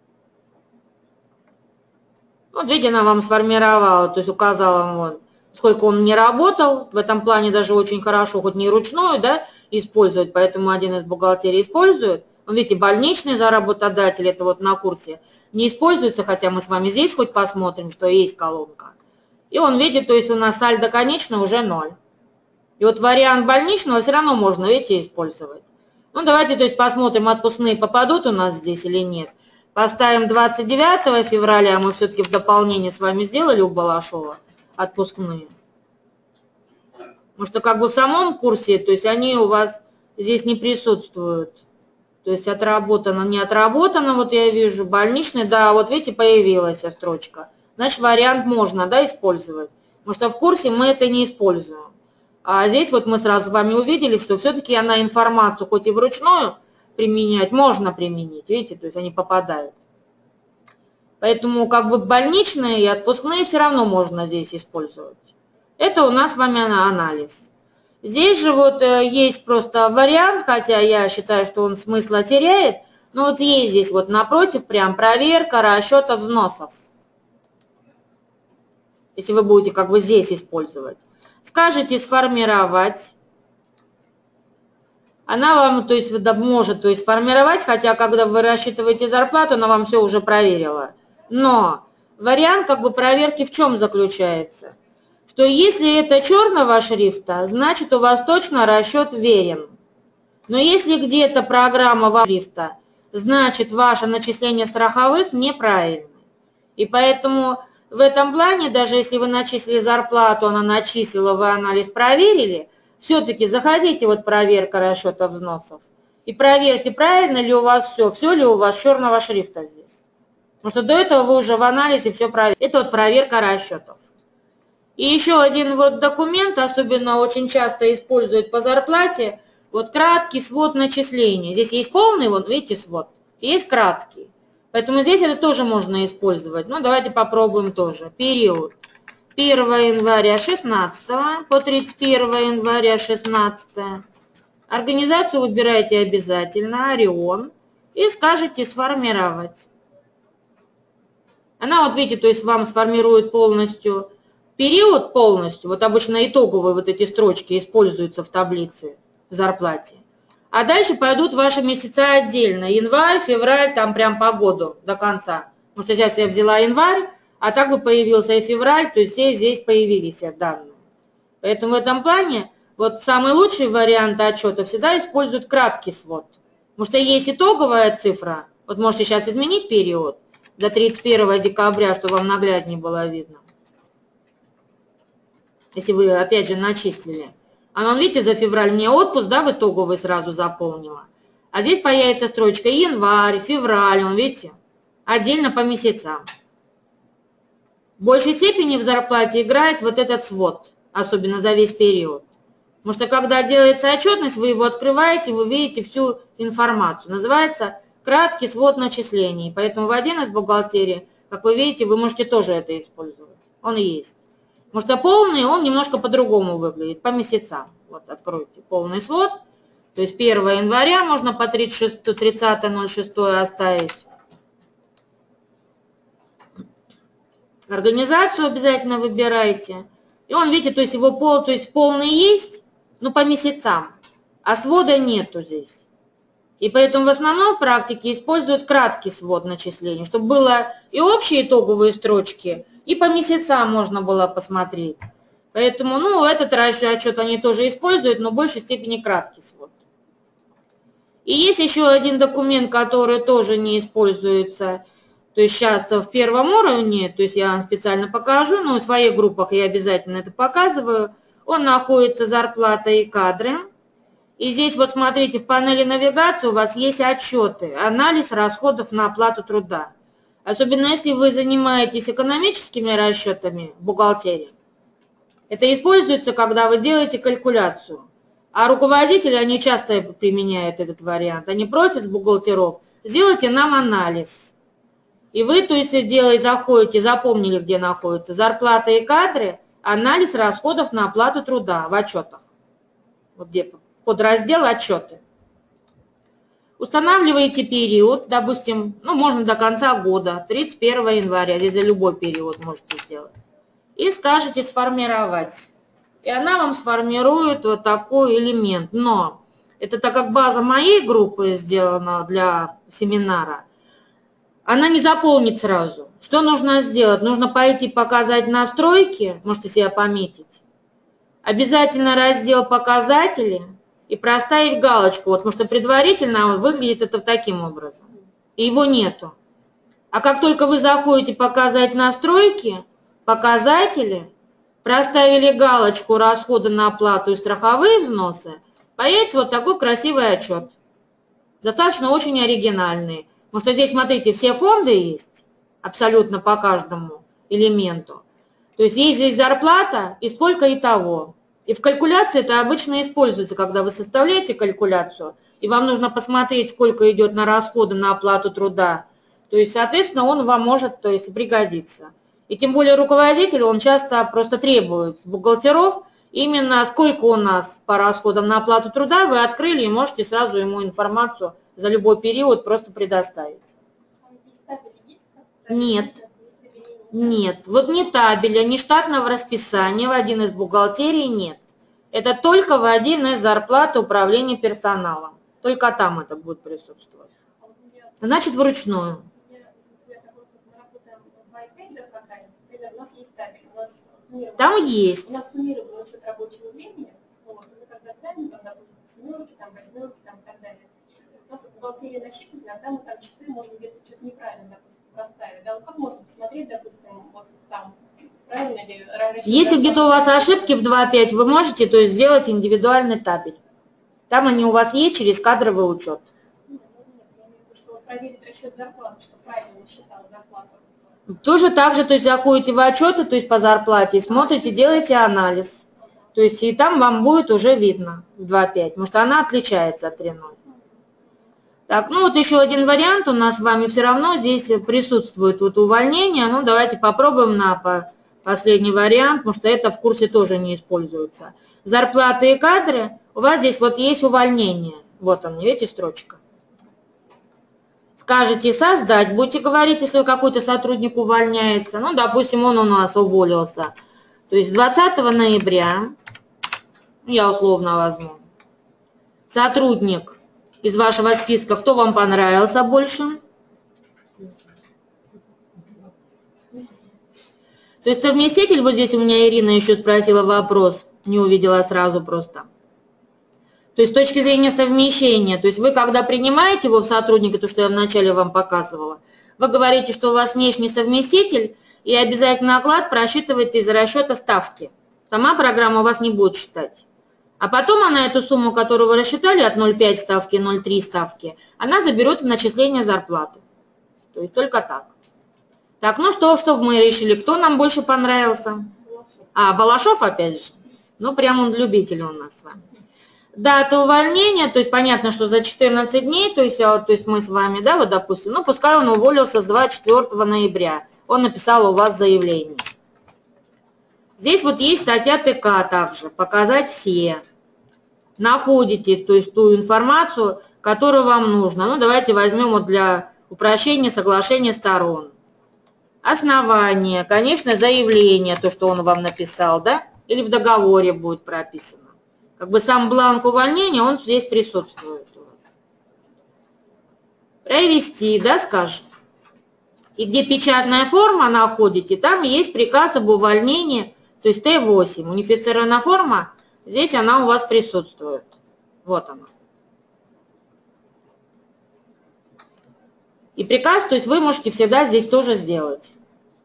Вот видите, она вам сформировала, то есть указала вам, вот, сколько он не работал. В этом плане даже очень хорошо, хоть не ручную, да, использовать, поэтому один из бухгалтерий использует. Вот видите, больничный за работодатель, это вот на курсе, не используется, хотя мы с вами здесь хоть посмотрим, что есть колонка. И он видит, то есть у нас сальдо конечно уже ноль. И вот вариант больничного все равно можно, видите, использовать. Ну, давайте, то есть посмотрим, отпускные попадут у нас здесь или нет. Поставим двадцать девятого февраля, мы все-таки в дополнение с вами сделали у Балашова отпускные. Потому что как бы в самом курсе, то есть они у вас здесь не присутствуют. То есть отработано, не отработано, вот я вижу, больничный, да, вот видите, появилась строчка. Значит, вариант можно, да, использовать. Потому что в курсе мы это не используем. А здесь вот мы сразу с вами увидели, что все-таки она информацию хоть и вручную применять, можно применить, видите, то есть они попадают. Поэтому как бы больничные и отпускные все равно можно здесь использовать. Это у нас с вами анализ. Здесь же вот есть просто вариант, хотя я считаю, что он смысла теряет, но вот есть здесь вот напротив прям проверка расчета взносов. Если вы будете как бы здесь использовать. Скажете «Сформировать». Она вам, то есть, может, то есть, формировать, хотя, когда вы рассчитываете зарплату, она вам все уже проверила. Но вариант, как бы, проверки в чем заключается? Что если это черного шрифта, значит, у вас точно расчет верен. Но если где-то программа вашего шрифта, значит, ваше начисление страховых неправильно. И поэтому в этом плане, даже если вы начислили зарплату, она начислила, вы анализ проверили, все-таки заходите, вот проверка расчета взносов, и проверьте, правильно ли у вас все, все ли у вас черного шрифта здесь. Потому что до этого вы уже в анализе все проверили. Это вот проверка расчетов. И еще один вот документ, особенно очень часто используют по зарплате, вот краткий свод начислений. Здесь есть полный, вот видите, свод, есть краткий. Поэтому здесь это тоже можно использовать. Ну, давайте попробуем тоже. Период первого января шестнадцатого по тридцать первого января шестнадцатого. Организацию выбираете обязательно, Орион, и скажете «Сформировать». Она, вот видите, то есть вам сформирует полностью период полностью. Вот обычно итоговые вот эти строчки используются в таблице в зарплате. А дальше пойдут ваши месяца отдельно. Январь, февраль, там прям по году до конца. Потому что сейчас я взяла январь, а так бы появился и февраль, то есть все здесь появились данные. Поэтому в этом плане вот самый лучший вариант отчета всегда используют краткий свод. Потому что есть итоговая цифра. Вот можете сейчас изменить период до тридцать первого декабря, чтобы вам нагляднее было видно. Если вы опять же начислили. А ну, видите, за февраль мне отпуск, да, в итоговый сразу заполнила. А здесь появится строчка январь, февраль, он, видите, отдельно по месяцам. В большей степени в зарплате играет вот этот свод, особенно за весь период. Потому что когда делается отчетность, вы его открываете, вы видите всю информацию. Называется краткий свод начислений. Поэтому в один из бухгалтерии, как вы видите, вы можете тоже это использовать. Он есть. Потому что полный, он немножко по-другому выглядит, по месяцам. Вот откройте полный свод. То есть первого января можно по тридцатое ноль шестое оставить. Организацию обязательно выбирайте. И он, видите, то есть его пол, то есть полный есть, но по месяцам. А свода нету здесь. И поэтому в основном в практике используют краткий свод начислений, чтобы было и общие итоговые строчки, и по месяцам можно было посмотреть. Поэтому, ну, этот отчет они тоже используют, но в большей степени краткий свод. И есть еще один документ, который тоже не используется. То есть сейчас в первом уровне, то есть я вам специально покажу, но в своих группах я обязательно это показываю. Он находится зарплата и кадры. И здесь вот смотрите, в панели навигации у вас есть отчеты, анализ расходов на оплату труда. Особенно если вы занимаетесь экономическими расчетами в бухгалтерии. Это используется, когда вы делаете калькуляцию. А руководители, они часто применяют этот вариант. Они просят с бухгалтеров, сделайте нам анализ. И вы, то есть, делаете, заходите, запомнили, где находятся зарплата и кадры, анализ расходов на оплату труда в отчетах. Вот где подраздел отчеты. Устанавливаете период, допустим, ну, можно до конца года, тридцать первого января, здесь за любой период можете сделать. И скажете «Сформировать». И она вам сформирует вот такой элемент. Но это так как база моей группы сделана для семинара, она не заполнит сразу. Что нужно сделать? Нужно пойти показать настройки, можете себя пометить. Обязательно раздел «Показатели» и проставить галочку, вот, потому что предварительно выглядит это таким образом. И его нету. А как только вы заходите «Показать настройки», «Показатели», проставили галочку «Расходы на оплату и страховые взносы», появится вот такой красивый отчет. Достаточно очень оригинальный. Потому что здесь, смотрите, все фонды есть, абсолютно по каждому элементу. То есть есть здесь зарплата и сколько и того. И в калькуляции это обычно используется, когда вы составляете калькуляцию, и вам нужно посмотреть, сколько идет на расходы на оплату труда. То есть, соответственно, он вам может, то есть, пригодиться. И тем более руководитель, он часто просто требует с бухгалтеров именно сколько у нас по расходам на оплату труда, вы открыли и можете сразу ему информацию за любой период просто предоставить. Нет. Нет. Вот ни табеля, ни штатного расписания в один из бухгалтерий нет. Это только в один из зарплат управления персоналом. Только там это будет присутствовать. Значит, вручную. Там есть. У нас суммированный учет рабочего времени. Вот, мы когда ставим, там, допустим, семерки, там, восьмерки, там, и так далее. У нас в бухгалтерии насчитывает, иногда мы там часы можем где-то что-то неправильно, допустим, проставить? Да, вот как можно посмотреть, допустим, вот там, правильно ли расчет? Если где-то у вас ошибки в два пять, вы можете, то есть, сделать индивидуальный табель. Там они у вас есть через кадровый учет. Нет, нет, я имею в виду, что проверить расчет зарплаты, что правильно считал зарплату. Тоже так же, то есть заходите в отчеты, то есть по зарплате, смотрите, делаете анализ. То есть и там вам будет уже видно в два пять, потому что она отличается от три ноль. Так, ну вот еще один вариант у нас с вами все равно здесь присутствует вот увольнение. Ну давайте попробуем на по последний вариант, потому что это в курсе тоже не используется. Зарплаты и кадры. У вас здесь вот есть увольнение. Вот он, видите, строчка. Скажете создать, будете говорить, если какой-то сотрудник увольняется. Ну, допустим, он у нас уволился. То есть двадцатого ноября, я условно возьму, сотрудник из вашего списка, кто вам понравился больше? То есть совместитель, вот здесь у меня Ирина еще спросила вопрос, не увидела сразу просто. То есть с точки зрения совмещения, то есть вы когда принимаете его в сотрудника, то, что я вначале вам показывала, вы говорите, что у вас внешний совместитель, и обязательно оклад просчитываете из расчета ставки. Сама программа у вас не будет считать. А потом она эту сумму, которую вы рассчитали от ноль целых пять ставки, ноль целых три ставки, она заберет в начисление зарплаты. То есть только так. Так, ну что, что мы решили? Кто нам больше понравился? А, Балашов опять же. Ну, прям он любитель у нас с вами. Дата увольнения, то есть понятно, что за четырнадцать дней, то есть, то есть мы с вами, да, вот допустим, ну пускай он уволился с двадцать четвёртого ноября, он написал у вас заявление. Здесь вот есть статья ТК также, показать все. Находите, то есть ту информацию, которую вам нужно. Ну давайте возьмем вот для упрощения соглашения сторон. Основание, конечно, заявление, то, что он вам написал, да, или в договоре будет прописано. Как бы сам бланк увольнения, он здесь присутствует у вас. Провести, да, скажем. И где печатная форма находите, там есть приказ об увольнении, то есть Т восемь. Унифицированная форма, здесь она у вас присутствует. Вот она. И приказ, то есть вы можете всегда здесь тоже сделать.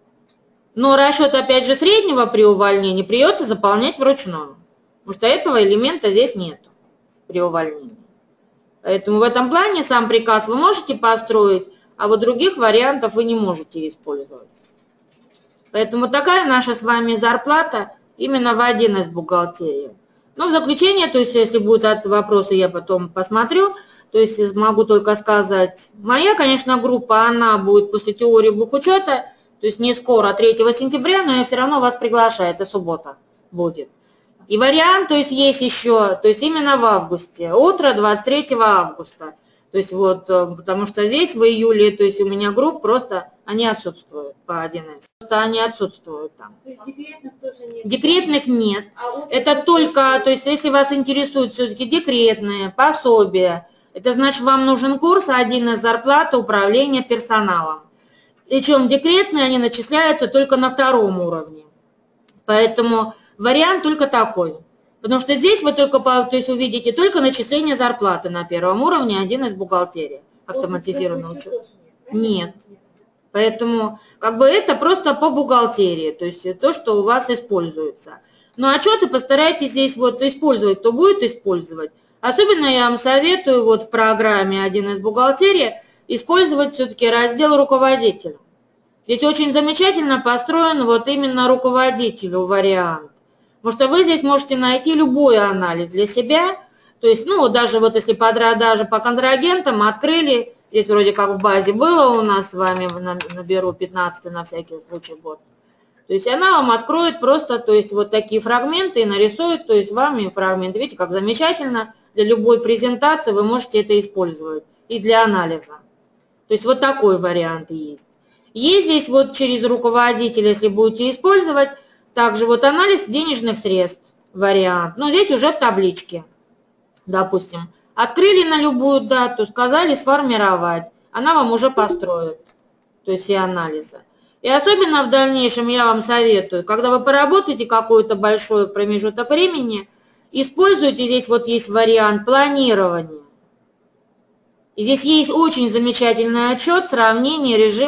Но расчет, опять же, среднего при увольнении придется заполнять вручную. Потому что этого элемента здесь нет при увольнении. Поэтому в этом плане сам приказ вы можете построить, а вот других вариантов вы не можете использовать. Поэтому такая наша с вами зарплата именно в один эс бухгалтерии. Но в заключение, то есть если будут вопросы, я потом посмотрю, то есть могу только сказать, моя, конечно, группа, она будет после теории бухучета, то есть не скоро, третьего сентября, но я все равно вас приглашаю, это суббота будет. И вариант, то есть есть еще, то есть именно в августе, утро двадцать третьего августа. То есть вот, потому что здесь в июле, то есть у меня групп просто, они отсутствуют по один эс. Просто они отсутствуют там. То есть декретных тоже нет? Декретных нет. А вот это только, то есть если вас интересуют все-таки декретные, пособия, это значит вам нужен курс один эс зарплата управления персоналом. Причем декретные, они начисляются только на втором уровне. Поэтому вариант только такой. Потому что здесь вы только то есть, увидите только начисление зарплаты на первом уровне, один эс бухгалтерия, автоматизированный учет. Нет. Поэтому как бы это просто по бухгалтерии, то есть то, что у вас используется. Но отчеты постарайтесь здесь вот использовать, кто будет использовать. Особенно я вам советую вот в программе один эс бухгалтерия использовать все-таки раздел руководителя. Здесь очень замечательно построен вот именно руководителю вариант. Потому что вы здесь можете найти любой анализ для себя. То есть, ну, даже вот если по, даже по контрагентам открыли, здесь вроде как в базе было у нас с вами, наберу пятнадцатый на всякий случай год. То есть она вам откроет просто, то есть вот такие фрагменты и нарисует, то есть вами фрагменты. Видите, как замечательно, для любой презентации вы можете это использовать и для анализа. То есть вот такой вариант есть. Есть здесь вот через руководителя, если будете использовать, также вот анализ денежных средств вариант. Но здесь уже в табличке. Допустим, открыли на любую дату, сказали сформировать. Она вам уже построит. То есть и анализа. И особенно в дальнейшем я вам советую, когда вы поработаете какой-то большой промежуток времени, используйте здесь вот есть вариант планирования. И здесь есть очень замечательный отчет сравнения режимов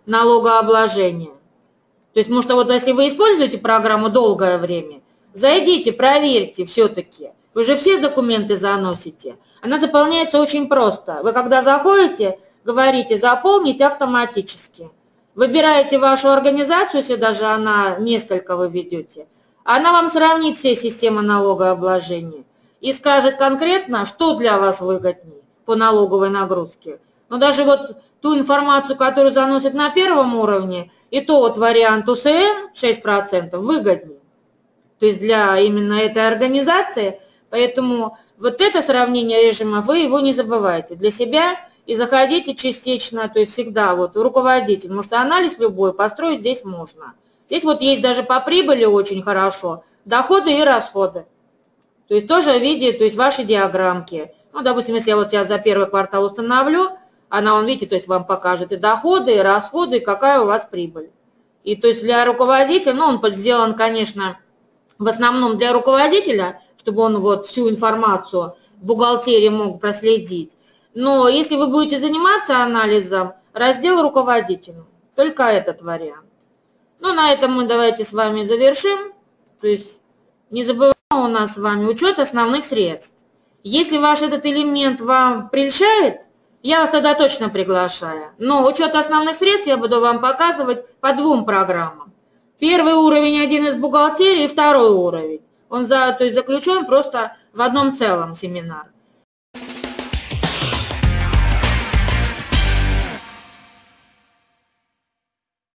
налогообложения. То есть, может, вот если вы используете программу долгое время, зайдите, проверьте все-таки. Вы же все документы заносите. Она заполняется очень просто. Вы когда заходите, говорите «заполнить автоматически». Выбираете вашу организацию, если даже она несколько вы ведете. Она вам сравнит все системы налогообложения и скажет конкретно, что для вас выгоднее по налоговой нагрузке. Но даже вот ту информацию, которую заносят на первом уровне, и то вот вариант У С Н шесть процентов выгоднее. То есть для именно этой организации. Поэтому вот это сравнение режима, вы его не забывайте для себя и заходите частично, то есть всегда вот руководитель, потому что анализ любой построить здесь можно. Здесь вот есть даже по прибыли очень хорошо доходы и расходы. То есть тоже в виде, то есть ваши диаграммки. Ну, допустим, если я вот сейчас за первый квартал установлю, она, он, видите, то есть вам покажет и доходы, и расходы, и какая у вас прибыль. И то есть для руководителя, ну, он сделан, конечно, в основном для руководителя, чтобы он вот всю информацию в бухгалтерии мог проследить. Но если вы будете заниматься анализом, раздел руководителю, только этот вариант. Ну, на этом мы давайте с вами завершим. То есть не забываем у нас с вами учет основных средств. Если ваш этот элемент вам прельщает, я вас тогда точно приглашаю. Но учет основных средств я буду вам показывать по двум программам. Первый уровень один из бухгалтерии, второй уровень. Он за, то есть заключен просто в одном целом семинар.